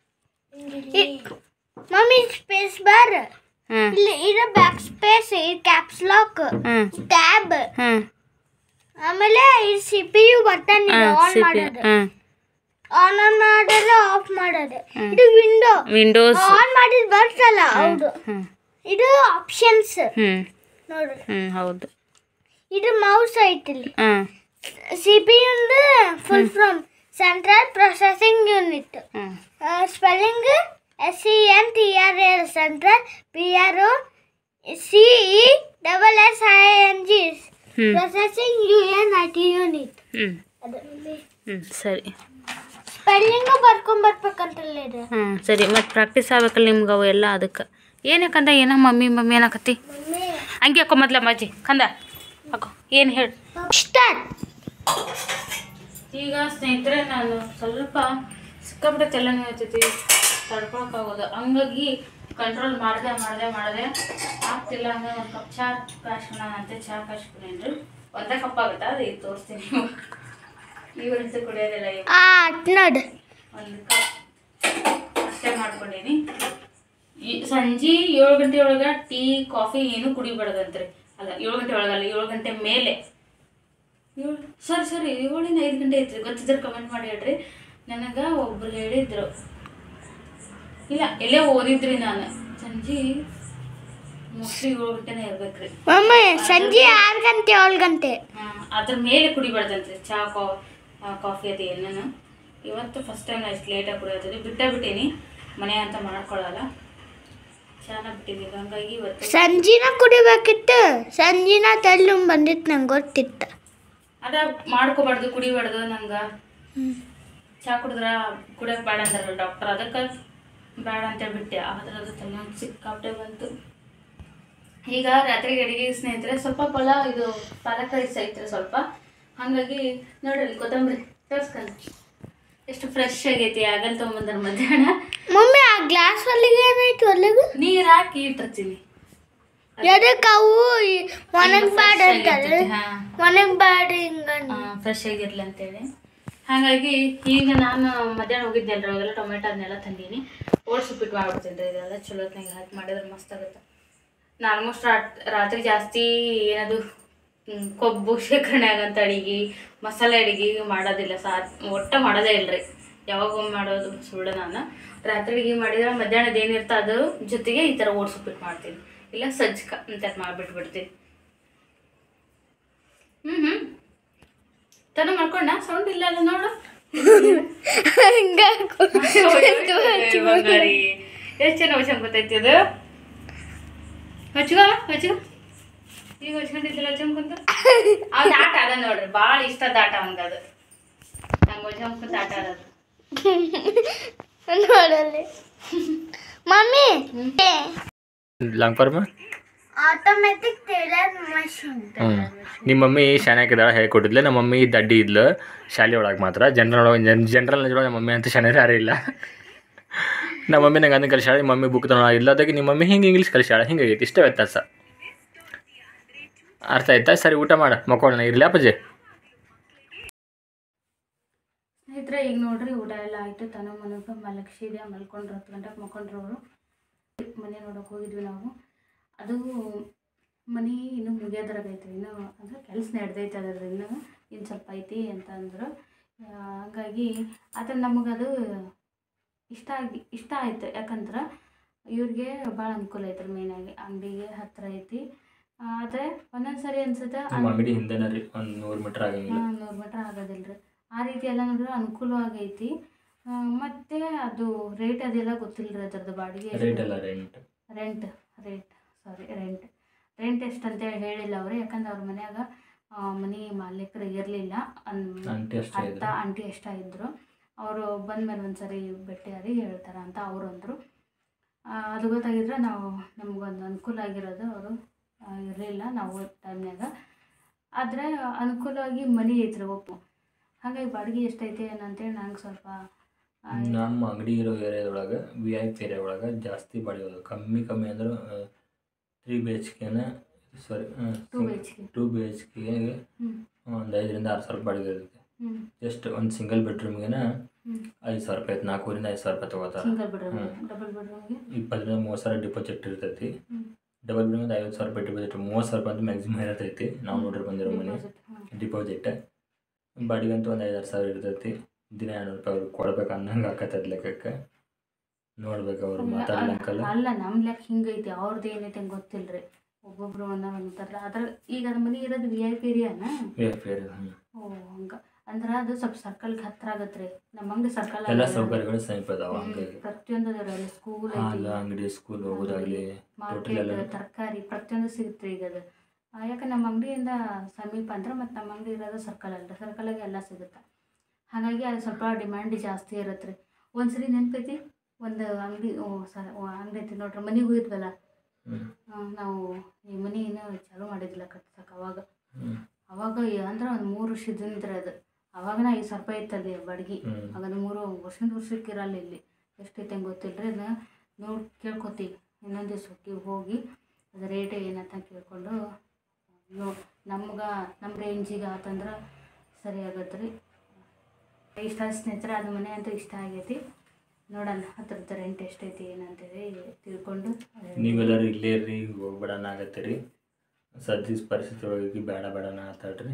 Speaker 4: ಮಮ್ಮಿ ಸ್ಪೇಸ್ ಬಾರ್,
Speaker 1: ಹ್ಞೂ
Speaker 4: ಇಲ್ಲಿ ಇದು ಬ್ಯಾಕ್ ಸ್ಪೇಸ್, ಇದು ಕ್ಯಾಪ್ಸ್ ಲಾಕ್,
Speaker 1: ಹ್ಞೂ
Speaker 4: ಟ್ಯಾಬ್,
Speaker 1: ಹ್ಞೂ
Speaker 4: ಆಮೇಲೆ ಇದು ಸಿ ಪಿ ಯು ಬಟನ್, ಇದು ಆನ್ ಮಾಡೋದು,
Speaker 1: ಹ್ಞೂ
Speaker 4: ಆನ್ ಆನ್ ಮಾಡೋದು, ಆಫ್ ಮಾಡೋದು. ಇದು ವಿಂಡೋ,
Speaker 1: ವಿಂಡೋಸ್
Speaker 4: ಆನ್ ಮಾಡಿದ್ ಬರ್ತಲ್ಲ ಹೌದು.
Speaker 1: ಹ್ಞೂ
Speaker 4: ಇದು ಆಪ್ಷನ್ಸ್
Speaker 1: ಹ್ಞೂ
Speaker 4: ನೋಡ್ರಿ.
Speaker 1: ಹ್ಞೂ ಹೌದು.
Speaker 4: ಇದು ಮೌಸ್ ಐತಿಲ್ಲಿ.
Speaker 1: ಹಾಂ
Speaker 4: C P U full from central processing unit.
Speaker 1: ಹ್ಞೂ
Speaker 4: spelling S C N T R L central, P R O C E double S I N G processing U N I T unit.
Speaker 1: ಹ್ಞೂ ಹ್ಞೂ ಸರಿ.
Speaker 4: Spelling ಬರ್ಕೊಂಬರ್ಬೇಕಂತಲ್ಲ ಇದು.
Speaker 1: ಹ್ಞೂ ಸರಿ. ಮತ್ತು practice ಆಗ್ಬೇಕಲ್ಲ ನಿಮ್ಗೆ ಅವು ಎಲ್ಲ. ಅದಕ್ಕೆ ಏನಕ್ಕಂದ ಏನೋ ಮಮ್ಮಿ ಮಮ್ಮಿ ಏನಕತ್ತಿ? ಹಂಗೆ ಹಾಕೋ ಮೊದ್ಲ ಮಜ್ಜಿ ಕಂದ ಹಾಕೋ. ಏನು ಹೇಳಿ
Speaker 4: ಸ್ಟಾರ್ಟ್.
Speaker 1: ಈಗ ಸ್ನೇಹಿತರೆ ನಾನು ಸ್ವಲ್ಪ ಸಿಕ್ಕಾಬಿಟ್ಟೆ ತಲೆ ನೋಯ್ತೈತಿ, ತಡ್ಕೊಳಕ್ಕಾಗೋದು. ಹಂಗಾಗಿ ಕಂಟ್ರೋಲ್ ಮಾಡಿದೆ ಮಾಡಿದೆ ಮಾಡಿದೆ ಆಗ್ತಿಲ್ಲ. ಹಂಗೆ ಒಂದು ಕಪ್ ಚಹಾ ಕಾಯ್ಸ್ಕೊಳ ಅಂತೆ ಚಹಾ ಕಾಯ್ಸ್ಕೊಂಡ್ರಿ. ಒಂದೇ ಕಪ್ ಆಗುತ್ತಾ? ಅದು ಇದು ತೋರಿಸ್ತೀನಿ. ಇವತ್ತು ಕುಡಿಯೋದಿಲ್ಲ.
Speaker 4: ನೋಡಿ
Speaker 1: ಒಂದು ಕಪ್ ಅಷ್ಟೇ ಮಾಡ್ಕೊಂಡೀನಿ. ಈ ಸಂಜೆ ಏಳು ಗಂಟೆ ಒಳಗೆ ಟೀ ಕಾಫಿ ಏನು ಕುಡಿಬಾರ್ದಂತ್ರಿ. ಅಲ್ಲ ಏಳು ಗಂಟೆ ಒಳಗಲ್ಲ, ಏಳು ಗಂಟೆ ಮೇಲೆ. ಏಳು ಸರಿ ಸರಿ ಏಳಿಂದ ಐದು ಗಂಟೆ ಐತ್ರಿ. ಗೊತ್ತಿದ್ರೆ ಕಮೆಂಟ್ ಮಾಡಿ ಹೇಳ್ರಿ. ನನಗೆ ಒಬ್ರು ಹೇಳಿದ್ರು, ಇಲ್ಲ ಎಲ್ಲೇ ಓದಿದ್ರಿ ನಾನು. ಸಂಜೆ ಮೋಸ್ಟ್ಲಿ ಏಳು ಗಂಟೆನೇ ಇರ್ಬೇಕ್ರಿ.
Speaker 4: ಮಮ್ಮಿ ಸಂಜೆ ಆರು ಗಂಟೆ ಏಳು ಗಂಟೆ
Speaker 1: ಹಾಂ ಅದ್ರ ಮೇಲೆ ಕುಡಿಬಾರ್ದಂತ್ರಿ ಚಹಾ ಕಾ ಕಾಫಿ ಅದು ಏನೇನು. ಇವತ್ತು ಫಸ್ಟ್ ಟೈಮ್ ನಾನು ಇಷ್ಟು ಲೇಟಾಗಿ ಕುಡಿಯೋದ್ರಿ. ಬಿಟ್ಟೇ ಬಿಟ್ಟೀನಿ, ಮನೆ ಅಂತ ಮಾಡ್ಕೊಳ್ಳಲ್ಲ. ಚಹಾನ ಬಿಟ್ಟಿದ್ದೀವಿ. ಹಂಗಾಗಿ ಇವತ್ತು
Speaker 4: ಸಂಜಿನ ಕುಡಿಬೇಕಿತ್ತು. ಸಂಜಿನ ತಳ್ಳು ಬಂದಿತ್ತು ನಂಗೆ ಗೊತ್ತಿತ್ತು.
Speaker 1: ಅದ ಮಾಡ್ಕೋಬಾರ್ದು ಕುಡಿಬಾರ್ದು ನಂಗೆ ಚಹಾ ಕುಡಿದ್ರೆ ಕುಡಿಯೋಕೆ ಬೇಡ ಅಂತಾರಲ್ಲ ಡಾಕ್ಟರ್, ಅದಕ್ಕೆ ಬೇಡ ಅಂತೇಳಿ ಬಿಟ್ಟೆ. ಆದ್ರೆ ಅದು ತಲೆನೋವು ಸಿಕ್ಕಾಪಟ್ಟೆ ಬಂತು. ಈಗ ರಾತ್ರಿಗೆ ಅಡುಗೆ ಸ್ನೇಹಿತರೆ ಸ್ವಲ್ಪ ಫಲ ಇದು ಪಾಲಕ್ ರೈಸ್ ಐತ್ರಿ ಸ್ವಲ್ಪ, ಹಾಗಾಗಿ ನೋಡ್ರಿ ಕೊತ್ತಂಬರಿ ತೋರಿಸ್ಕೊಂಡು ಎಷ್ಟು ಫ್ರೆಶ್ ಆಗೈತಿ. ಆಗಲ್ ತೊಗೊಂಬಂದಾರ ಮಧ್ಯಾಹ್ನ.
Speaker 4: ಮಮ್ಮಿ ಆ ಗ್ಲಾಸ್ ಒಳಗೆ ಏನಾಯ್ತು? ಒಳಗೆ
Speaker 1: ನೀರು ಹಾಕಿ ಇಟ್ಟಿರ್ತೀನಿ.
Speaker 4: ಎದಕ್ಕೆ ಅವು ಒಣಗಬಾರ್ದು ಅಂತಾರೆ, ಒಣಗಬಾರ್ದು ಹಿಂಗ
Speaker 1: ಫ್ರೆಶ್ ಆಗಿರ್ಲಿ ಅಂತೇಳಿ. ಹಾಗಾಗಿ ಈಗ ನಾನು ಮಧ್ಯಾಹ್ನ ಹೋಗಿದ್ದೆಲ್ರಿ, ಅವಾಗೆಲ್ಲ ಟೊಮೆಟೊ ಅದನ್ನೆಲ್ಲ ತಂದೀನಿ. ಓಟ್ಸ್ ಉಪ್ಪಿಟ್ಟು ಮಾಡ್ಬಿಡ್ತೀನಿ ರೀ. ಇದೆಲ್ಲ ಚಲೋತ್ನಾಗ ಹಾಕಿ ಮಾಡಿದ್ರೆ ಮಸ್ತ್ ಆಗುತ್ತೆ. ನಾನು ಆಲ್ಮೋಸ್ಟ್ ರಾತ್ರಿ ಜಾಸ್ತಿ ಏನದು ಕೊಬ್ಬು ಶೇಖರಣೆ ಆಗಂತ ಅಡಿಗೆ, ಮಸಾಲೆ ಅಡಿಗೆ ಮಾಡೋದಿಲ್ಲ, ಸಾ ಒಟ್ಟು ಮಾಡೋದೇ ಇಲ್ಲರಿ. ಯಾವಾಗೊಮ್ಮೆ ಮಾಡೋದು ಸುಳ್ಳು. ನಾನು ರಾತ್ರಿ ಅಡಿಗೆ ಮಾಡಿದ್ರೆ ಮಧ್ಯಾಹ್ನದ ಏನಿರ್ತ ಅದ್ರ ಜೊತೆಗೆ ಈ ಥರ ಓಟ್ಸ್ ಉಪ್ಪಿಟ್ಟು ಮಾಡ್ತೀನಿ, ಇಲ್ಲ ಸಜ್ಕ ಅಂತ ಮಾಡಿಬಿಟ್ಬಿಡ್ತೀನಿ. ಹ್ಞೂ ಹ್ಞೂ ತನ ಮಾಡ್ಕೊಂಡ ಸೌಂಡ್ ಇಲ್ಲ ಅಲ್ಲ ನೋಡು. ಎಷ್ಟು ಚೆನ್ನಾಗಿ ಹೊಚ್ಕೊಂಡ್ ಗೊತ್ತೈತಿ ಅದು. ಹಚ್ಕೋ ಹಚ್ಕೋ ಈಗ ಹೊಚ್ಕೊಂಡಿದ್ದಿಲ್ಲ ಹಚ್ಕೊಂಡ್ ಅವ್ನ ಆಟ ಅದ ನೋಡ್ರಿ, ಭಾಳ ಇಷ್ಟದ ಆಟ ಅವಂಗ ಅದು. ನಂಗೆ ಹೊಚ್ಕೊಂಡ್ ಆಟ ಆಡೋದು
Speaker 4: ನೋಡಲ್ಲಿ mummy.
Speaker 3: Long form
Speaker 4: automatic tailor machine.
Speaker 3: ಹ್ಞೂ ನಿಮ್ಮ ಮಮ್ಮಿ ಶಾನ್ಯಾಕಿದಾಳ ಹೇಳ್ಕೊಟ್ಟಿದ್ಲೆ. ನಮ್ಮ ಮಮ್ಮಿ ದಡ್ಡಿ ಇದ್ಲು ಶಾಲೆ ಒಳಗೆ ಮಾತ್ರ. ಜನರಲ್ ಒಳಗೆ ಜನ್ ಜನರಲ್ ಒಳಗೆ ನಮ್ಮ ಮಮ್ಮಿ ಅಂತ ಶಾನ್ಯಾರ ಯಾರು ಇಲ್ಲ. ನಮ್ಮ ಮಮ್ಮಿ ನಂಗೆ ಅದನ್ನ ಕಲಿಸ್ಯಾಳ. ನಿಮ್ಮ ಮಮ್ಮಿ ಬುಕ್ ತಗೊಳ ಇಲ್ಲದಾಗಿ ನಿಮ್ಮ ಮಮ್ಮಿ ಹಿಂಗೆ ಇಂಗ್ಲೀಷ್ ಕಲಿಸ್ಯಾಳ. ಹಿಂಗಾಗೈತಿ ಇಷ್ಟ ವ್ಯತ್ಯಾಸ. ಅರ್ಥ ಆಯ್ತಾ? ಸರಿ ಊಟ ಮಾಡ ಮಕ್ಕಳನ್ನ ಇರಲಿ ಅಪ್ಪಾಜಿ.
Speaker 1: ಸ್ನೇಹಿತರೆ ಈಗ ನೋಡ್ರಿ ಊಟ ಎಲ್ಲ ಆಯಿತು. ತನ ಮನಕ್ಕೆ ಮಲಗಿಸಿದೆ, ಮಲ್ಕೊಂಡ್ರು ಹತ್ತು ಗಂಟೆಗೆ ಮಲ್ಕೊಂಡ್ರು ಅವರು. ಮನೆ ನೋಡೋಕೆ ಹೋಗಿದ್ವಿ ನಾವು. ಅದು ಮನೆ ಇನ್ನೂ ಮುಗಿಯೋದ್ರಾಗೈತೆ, ಇನ್ನೂ ಅಂದರೆ ಕೆಲಸ ನಡೆದೈತೆ ಅದ್ರದ್ದು, ಇನ್ನೂ ಇನ್ನು ಸ್ವಲ್ಪ ಐತಿ ಅಂತ ಅಂದರು. ಹಾಗಾಗಿ ಆದರೆ ನಮಗದು ಇಷ್ಟ ಆಗಿ ಇಷ್ಟ ಆಯ್ತು. ಯಾಕಂದ್ರೆ ಇವ್ರಿಗೆ ಭಾಳ ಅನುಕೂಲ ಐತ್ರಿ. ಮೇಯ್ನಾಗಿ ಅಂಗಡಿಗೆ ಹತ್ತಿರ ಐತಿ. ಆದರೆ ಒಂದೊಂದು ಸರಿ ಅನ್ಸುತ್ತೆ
Speaker 3: ಅಂಗಡಿ ಹಿಂದೆನೇ ರೀ, ಒಂದು ನೂರು ಮೀಟ್ರ್ ಆಗಂಗಿಲ್ಲ,
Speaker 1: ನೂರು ಮೀಟ್ರ್ ಆಗೋದಿಲ್ಲ ರೀ. ಆ ರೀತಿ ಎಲ್ಲ ನೋಡಿದ್ರೆ ಅನುಕೂಲವಾಗೈತಿ. ಮತ್ತು ಅದು ರೇಟ್ ಅದೆಲ್ಲ ಗೊತ್ತಿಲ್ಲ ರೀ ಅದ್ರದ್ದು ಬಾಡಿಗೆ.
Speaker 3: ರೇಟ್ ಎಲ್ಲ rent
Speaker 1: rent rate sorry rent rent ಎಷ್ಟು ಅಂತೇಳಿ ಹೇಳಿಲ್ಲ ಅವರು. ಯಾಕಂದ್ರೆ ಅವ್ರ ಮನ್ಯಾಗ ಮನೆ ಮಾಲೀಕರು ಇರಲಿಲ್ಲ, ಅತ್ತ ಆಂಟಿ ಎಷ್ಟ ಇದ್ದರು. ಅವರು ಬಂದಮೇಲೆ ಒಂದು ಸರಿ ಭೇಟಿಯಾಗಿ ಹೇಳ್ತಾರೆ ಅಂತ ಅವರು ಅಂದರು. ಅದು ಗೊತ್ತಾಗಿದ್ರೆ ನಾವು ನಮಗೊಂದು ಅನುಕೂಲ ಆಗಿರೋದು. ಅವರು ಇರಲಿಲ್ಲ ನಾವು ಟೈಮ್ನಾಗ. ಆದರೆ ಅನುಕೂಲವಾಗಿ ಮನೆ ಐತ್ರಿ ಒಪ್ಪು. ಹಾಗಾಗಿ ಬಾಡಿಗೆ ಎಷ್ಟೈತೆ ಏನಂತೇಳಿ ನಂಗೆ ಸ್ವಲ್ಪ
Speaker 3: ನಮ್ಮ ಅಂಗಡಿ ಇರೋ ಏರಿಯಾದೊಳಗೆ ವಿ ಐ ಪಿ ಏರಿಯಾ ಒಳಗೆ ಜಾಸ್ತಿ ಬಾಡಿಗೆ ಅದಾವೆ. ಕಮ್ಮಿ ಕಮ್ಮಿ ಅಂದ್ರೆ ತ್ರೀ ಬಿ ಎಚ್ ಕೆನ sorry
Speaker 1: two B H K
Speaker 3: two B H ಕೆಗೆ ಒಂದು ಐದರಿಂದ ಆರು ಸಾವಿರ ಬಾಡಿಗೆ ಇರುತ್ತೆ. ಜಸ್ಟ್ ಒಂದು ಸಿಂಗಲ್ ಬೆಡ್ರೂಮ್ಗೆನ ಐದು ಸಾವಿರ ರೂಪಾಯಿ ಐತೆ. ನಾಲ್ಕೂರಿಂದ ಐದು ಸಾವಿರ ರೂಪಾಯಿ ತೊಗೋತಾರೆ. ಇಪ್ಪತ್ತರಿಂದ ಮೂವತ್ತು ಸಾವಿರ ಡಿಪಾಸಿಟ್ ಇರ್ತೈತಿ. ಡಬಲ್ ಬೆಡ್ರೂಮ್ಗೆ ಐವತ್ತು ಸಾವಿರ ರೂಪಾಯಿ ಡಿಪಾಸಿಟ್, ಮೂವತ್ತು ಸಾವಿರ ರೂಪಾಯಿ ಅಂತ ಮ್ಯಾಕ್ಸಿಮಮ್ ಇರತೈತಿ. ನಾವು ನೋಡ್ರಿ ಬಂದಿರೋ ಮನೆ ಡಿಪಾಸಿಟ್. ಬಾಡಿಗೆ ಅಂತೂ ಒಂದು ಐದಾರು ಸಾವಿರ ಇರ್ತೈತಿ. ದಿನ ಎರಡುನೂರು ರೂಪಾಯಿ ಅವ್ರಿಗೆ ಕೊಡ್ಬೇಕು ಅನ್ನಂಗೆ ಆಕತ್ತದ ಲೆಕ್ಕಕ್ಕೆ. ನೋಡ್ಬೇಕು ಅವ್ರು ಮಾತಾಡ್ಲಕ್ಕಲ್ಲ.
Speaker 1: ಅಲ್ಲ ನಮ್ಮ ಲೆಕ್ಕ ಹಿಂಗೈತಿ, ಅವ್ರದ್ದು ಏನೈತೆ ಹಂಗೆ ಗೊತ್ತಿಲ್ಲ ರೀ. ಒಬ್ಬೊಬ್ರು ಒಂದ ಅಂತಾರಲ್ಲ. ಅದ್ರ ಈಗ ಅದು ಮನೆ ಇರೋದು ವಿ ಐ ಪಿ ಏರಿಯಾನ.
Speaker 3: V I P area.
Speaker 1: ಓ ಹಂಗೆ ಅಂದ್ರೆ ಅದು ಸ್ವಲ್ಪ ಸರ್ಕಲ್ಗೆ ಹತ್ತಿರ ಆಗತ್ತೆ ರೀ. ನಮ್ಮ ಅಂಗಡಿ ಸರ್ಕಲ್
Speaker 3: ಎಲ್ಲ ಸೌಕರ್ಯಗಳು ಸಮೀಪ ಅದಾವ. ಹಂಗಾಗಿ
Speaker 1: ಪ್ರತಿಯೊಂದು ಅದಾವ್ರಿ. ಸ್ಕೂಲ್ ಐತಿ,
Speaker 3: ಅಂಗಡಿ, ಸ್ಕೂಲ್ ಹೋಗೋದಾಗಲಿ,
Speaker 1: ಮಾರ್ಕೆಟ್, ತರಕಾರಿ ಪ್ರತಿಯೊಂದು ಸಿಗುತ್ತೆ ಈಗ ಅದು. ಯಾಕೆ ನಮ್ಮ ಅಂಗಡಿಯಿಂದ ಸಮೀಪ ಅಂದ್ರೆ ಮತ್ತು ನಮ್ಮ ಅಂಗಡಿ ಇರೋದು ಸರ್ಕಲ್ ಅಲ್ರಿ. ಸರ್ಕಲಾಗೆ ಎಲ್ಲ ಸಿಗುತ್ತೆ. ಹಾಗಾಗಿ ಅದು ಸ್ವಲ್ಪ ಡಿಮ್ಯಾಂಡ್ ಜಾಸ್ತಿ ಇರುತ್ತೆ ರೀ. ಒಂದು ಸರಿ ನೆನಪೈತಿ, ಒಂದು ಅಂಗಡಿ ಸ ಅಂಗಡಿ ಐತಿ ನೋಡ್ರಿ, ಮನೆಗೆ ಹೋಗಿದ್ವಲ್ಲ ನಾವು. ಈ ಮನೆ ಇನ್ನೂ ಚಾಲೂ ಮಾಡಿದ್ದಿಲ್ಲ ಕಟ್ಸಕ್ಕೆ. ಅವಾಗ ಅವಾಗ ಅಂದ್ರೆ ಒಂದು ಮೂರು ವರ್ಷದಿಂದ ಅದು. ಅವಾಗನ ಐದು ಸಾವಿರ ರೂಪಾಯಿ ಇತ್ತಲ್ಲಿ ಬಾಡಿಗೆ. ಹಾಗಂದ್ರೆ ಮೂರು ವರ್ಷದ ವರ್ಷಕ್ಕೆ ಇರಲ್ಲ ಇಲ್ಲಿ. ಎಷ್ಟೈತೆ ಹಂಗೆ ಗೊತ್ತಿಲ್ಲ ರೀ. ಅದನ್ನ ನೋಡಿ ಕೇಳ್ಕೊತೀವಿ. ಇನ್ನೊಂದು ದಿವ್ಸ ಹೋಗಿ ಹೋಗಿ ಅದು ರೇಟ್ ಏನಂತ ಕೇಳ್ಕೊಂಡು ನೋ ನಮ್ಗೆ ನಮ್ಮ ರೇಂಜಿಗೆ ಆತಂದ್ರೆ ಸರಿ ಆಗತ್ತೆ ರೀ. ಇಷ್ಟ ಸ್ನೇಹಿತರೆ ಅದು ಮನೆ ಅಂತೂ ಇಷ್ಟ ಆಗೈತಿ. ನೋಡೋಣ ಹತ್ರದ ರೆಂಟ್ ಎಷ್ಟೈತಿ ಏನಂತೇಳಿ ತಿಳ್ಕೊಂಡು.
Speaker 3: ನೀವೆಲ್ಲರೂ ಇಲ್ಲೇ ರೀ, ಹೋಗ್ಬೇಡಣ ಆಗತ್ತೆ ರೀ. ಸದ್ಯ ಪರಿಸ್ಥಿತಿ ಒಳಗೆ ಬೇಡ ಬೇಡನ ಆತಾಡ್ರಿ.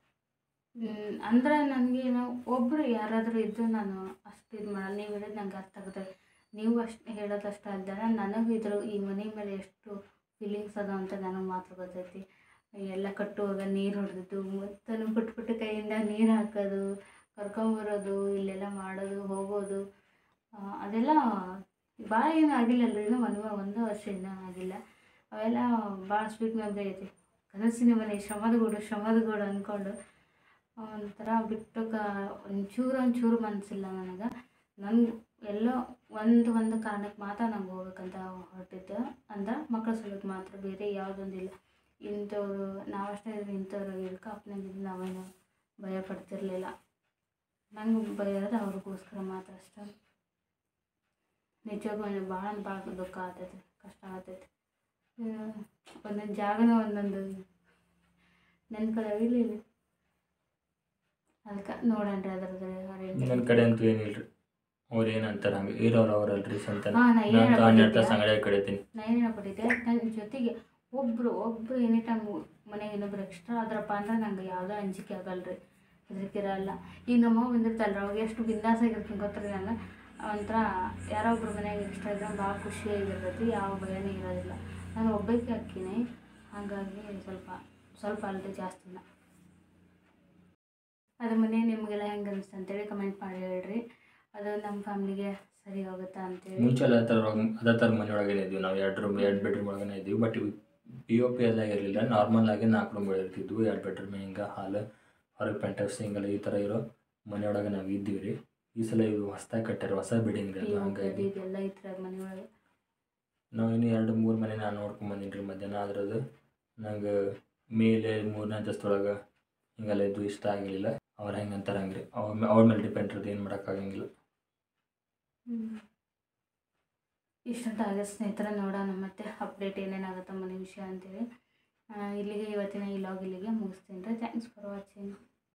Speaker 1: ಅಂದ್ರೆ ನನಗೆ ನಾವು ಒಬ್ಬರು ಯಾರಾದರೂ ಇದ್ದು ನಾನು ಅಷ್ಟು ಇದು ಮಾಡಲ್ಲ. ನೀವು ಹೇಳಿದ್ ನಂಗೆ ಅರ್ಥ ಆಗುತ್ತೆ. ನೀವು ಅಷ್ಟು ಹೇಳೋದಷ್ಟು ಅಲ್ದಾರ ನನಗೂ ಇದ್ರು ಈ ಮನೆ ಮೇಲೆ ಎಷ್ಟು ಫೀಲಿಂಗ್ಸ್ ಅದಾವ ಅಂತ ನನಗೆ ಮಾತ್ರ ಗೊತ್ತೈತಿ. ಎಲ್ಲ ಕಟ್ಟುವಾಗ ನೀರು ಹೊಡೆದಿದ್ದು, ಮತ್ತು ಬಿಟ್ಬಿಟ್ಟು ಕೈಯಿಂದ ನೀರು ಹಾಕೋದು, ಕರ್ಕೊಂಬರೋದು, ಇಲ್ಲೆಲ್ಲ ಮಾಡೋದು ಹೋಗೋದು, ಅದೆಲ್ಲ ಭಾಳ ಏನೂ ಆಗಿಲ್ಲಲ್ರಿ. ಇನ್ನೂ ಒಂದು ಒಂದು ವರ್ಷ ಇನ್ನೂ ಆಗಿಲ್ಲ. ಅವೆಲ್ಲ ಭಾಳ ಸ್ವೀಟ್ ಮೆಮರಿ ಐತಿ. ಕನಸಿನ ಮನೆ, ಶ್ರಮದ ಗೂಡು ಶ್ರಮದ ಗೂಡು ಅಂದ್ಕೊಂಡು ಒಂಥರ ಬಿಟ್ಟು ಕ ಒಂಚೂರು ಒಂಚೂರು ಮನಸ್ಸಿಲ್ಲ ನನಗೆ. ನಂಗೆ ಎಲ್ಲೋ ಒಂದು ಒಂದು ಕಾರಣಕ್ಕೆ ಮಾತ್ರ ನಂಗೆ ಹೋಗ್ಬೇಕಂತ ಹೊರಟಿದ್ದು ಅಂದ್ರೆ ಮಕ್ಕಳ ಸಲುವಾಗಿ ಮಾತ್ರ, ಬೇರೆ ಯಾವುದೊಂದಿಲ್ಲ. ಇಂಥವ್ರು ನಾವಷ್ಟೇ ಇಂಥವ್ರು ಇದಕ್ಕೆ ಅಪ್ಪನಾಗಿದ್ದು ನಾವೇನು ಭಯ ಪಡ್ತಿರ್ಲಿಲ್ಲ. ನಂಗೆ ಬರೋದು ಅವ್ರಿಗೋಸ್ಕರ ಮಾತ್ರ ಅಷ್ಟೇ. ನಿಜವಾಗೂ ಭಾಳ ಭಾಳ ದುಃಖ ಆಗ್ತೈತಿ, ಕಷ್ಟ ಆಗ್ತೈತಿ. ಒಂದೊಂದು ಜಾಗನ ಒಂದೊಂದು ನೆನ್ಪದಾವ ಇಲ್ಲಿ ಇಲ್ಲಿ ಅದಕ್ಕೆ ನೋಡಣ್ರಿ ಅದ್ರದ್ದು
Speaker 3: ನನ್ನ ಕಡೆ ಅಂತೂ ಏನಿಲ್ಲ ರೀ. ಅವ್ರು ಏನಂತಾರೆ ಹಂಗೆ ಇರೋರು ಅವರಲ್ರಿ ಸಂತ
Speaker 1: ಹಾಂ ನಾ ಏನು
Speaker 3: ಸಂಗಡ ಕಡಿತೀನಿ.
Speaker 1: ನಾ ಏನು ಹೇಳ್ಕೊಟ್ಟಿದ್ದೆ, ನನ್ನ ಜೊತೆಗೆ ಒಬ್ಬರು ಒಬ್ಬರು ಎನಿ ಟೈಮ್ ಮನೆಗೆ ಇನ್ನೊಬ್ರು ಎಕ್ಸ್ಟ್ರಾ ಆದ್ರಪ್ಪ ಅಂದ್ರೆ ನಂಗೆ ಯಾವುದೋ ಅಂಜಿಕೆ ಆಗಲ್ರಿ, ಹೆದರಿಕಿರಲ್ಲ. ಈಗ ನಮ್ಮ ಬಂದಿರ್ತಲ್ರಿ ಅವಾಗ ಎಷ್ಟು ಬಿಂದಾಸಾಗಿರ್ತೀನಿ ಗೊತ್ತ್ರಿ. ನಾನು ಒಂಥರ ಯಾರೋ ಒಬ್ರು ಮನೆಯಾಗ ಎಕ್ಸ್ಟ್ರಾ ಇದ್ರೆ ಭಾಳ ಖುಷಿಯಾಗಿರ್ತೈತಿ, ಯಾವ ಭಯನೇ ಇರೋದಿಲ್ಲ. ನಾನು ಒಬ್ಬಕ್ಕೆ ಹಾಕಿನಿ, ಹಾಗಾಗಿ ಸ್ವಲ್ಪ ಸ್ವಲ್ಪ ಅಲ್ಲದೆ ಜಾಸ್ತಿನ. ಅದು ಮನೆ ನಿಮಗೆಲ್ಲ ಹೆಂಗೆ ಅನಿಸ್ತು ಅಂತೇಳಿ ಕಮೆಂಟ್ ಮಾಡಿ ಹೇಳ್ರಿ. ಅದು ನಮ್ಮ ಫ್ಯಾಮ್ಲಿಗೆ ಸರಿ ಹೋಗುತ್ತಾ ಅಂತೇಳಿ.
Speaker 3: ಮುಂಚೆ ಅದೇ ಥರ ಅದೇ ಥರ ಮನೆ ಒಳಗೇನೆ ಇದ್ವಿ ನಾವು. ಎರಡು ರೂಮ್ ಎರಡು ಬೆಡ್ರೂಮ್ ಒಳಗೇ ಇದ್ವಿ. ಬಟ್ ಪಿ ಒ ಪಿ ಎಲ್ಲ ಇರಲಿಲ್ಲ, ನಾರ್ಮಲ್ ಆಗಿ ನಾಲ್ಕು ರೂಮ್ ಇರ್ತಿದ್ವು. ಎರಡು ಬೆಡ್ರೂಮ್ ಹಿಂಗೆ ಹಾಲು ಹೊರಗೆ ಪೆಂಟೌಸ್ ಹಿಂಗೆಲ್ಲ ಈ ಥರ ಇರೋ ಮನೆ ಒಳಗೆ ನಾವು ಇದ್ದೀವಿ ರೀ. ಈ ಸಲ ಇವು ಹೊಸ್ದಾಗಿ ಕಟ್ಟಾರ, ಹೊಸ ಬಿಲ್ಡಿಂಗ್ ರೀ ಅದು. ಹಂಗಾಗಿ
Speaker 1: ಇದೆಲ್ಲ ಈ ಥರ ಮನೆ ಒಳಗೆ
Speaker 3: ನಾವು ಇನ್ನು ಎರಡು ಮೂರು ಮನೆ ನಾನು ನೋಡ್ಕೊಂಡು ಬಂದೀನಿ ರೀ. ಮಧ್ಯಾಹ್ನ ಅದ್ರದ್ದು ನಂಗೆ ಮೇಲೆ ಮೂರನೇ ಅಂತಸ್ತೊಳಗೆ ಹಿಂಗೆಲ್ಲ ಇದ್ದು ಇಷ್ಟ ಆಗಲಿಲ್ಲ. ಅವ್ರು ಹೆಂಗೆ ಅಂತಾರೆ ಹಂಗೆ ರೀ, ಅವ್ರ ಅವ್ರ ಮೇಲೆ ಡಿಪೆಂಡ್ ಇರೋದು, ಏನು ಮಾಡೋಕ್ಕಾಗಂಗಿಲ್ಲ.
Speaker 1: ಇಷ್ಟಂತ ಆಗ ಸ್ನೇಹಿತರ ನೋಡೋಣ ಮತ್ತೆ ಅಪ್ಡೇಟ್ ಏನೇನಾಗುತ್ತೆ ಮನೆ ವಿಷಯ ಅಂತೇಳಿ. ಇಲ್ಲಿಗೆ ಇವತ್ತಿನ ಈ ಲಾಗ್ ಇಲ್ಲಿಗೆ ಮುಗಿಸ್ತೀನಿ ರೀ. Thanks for watching.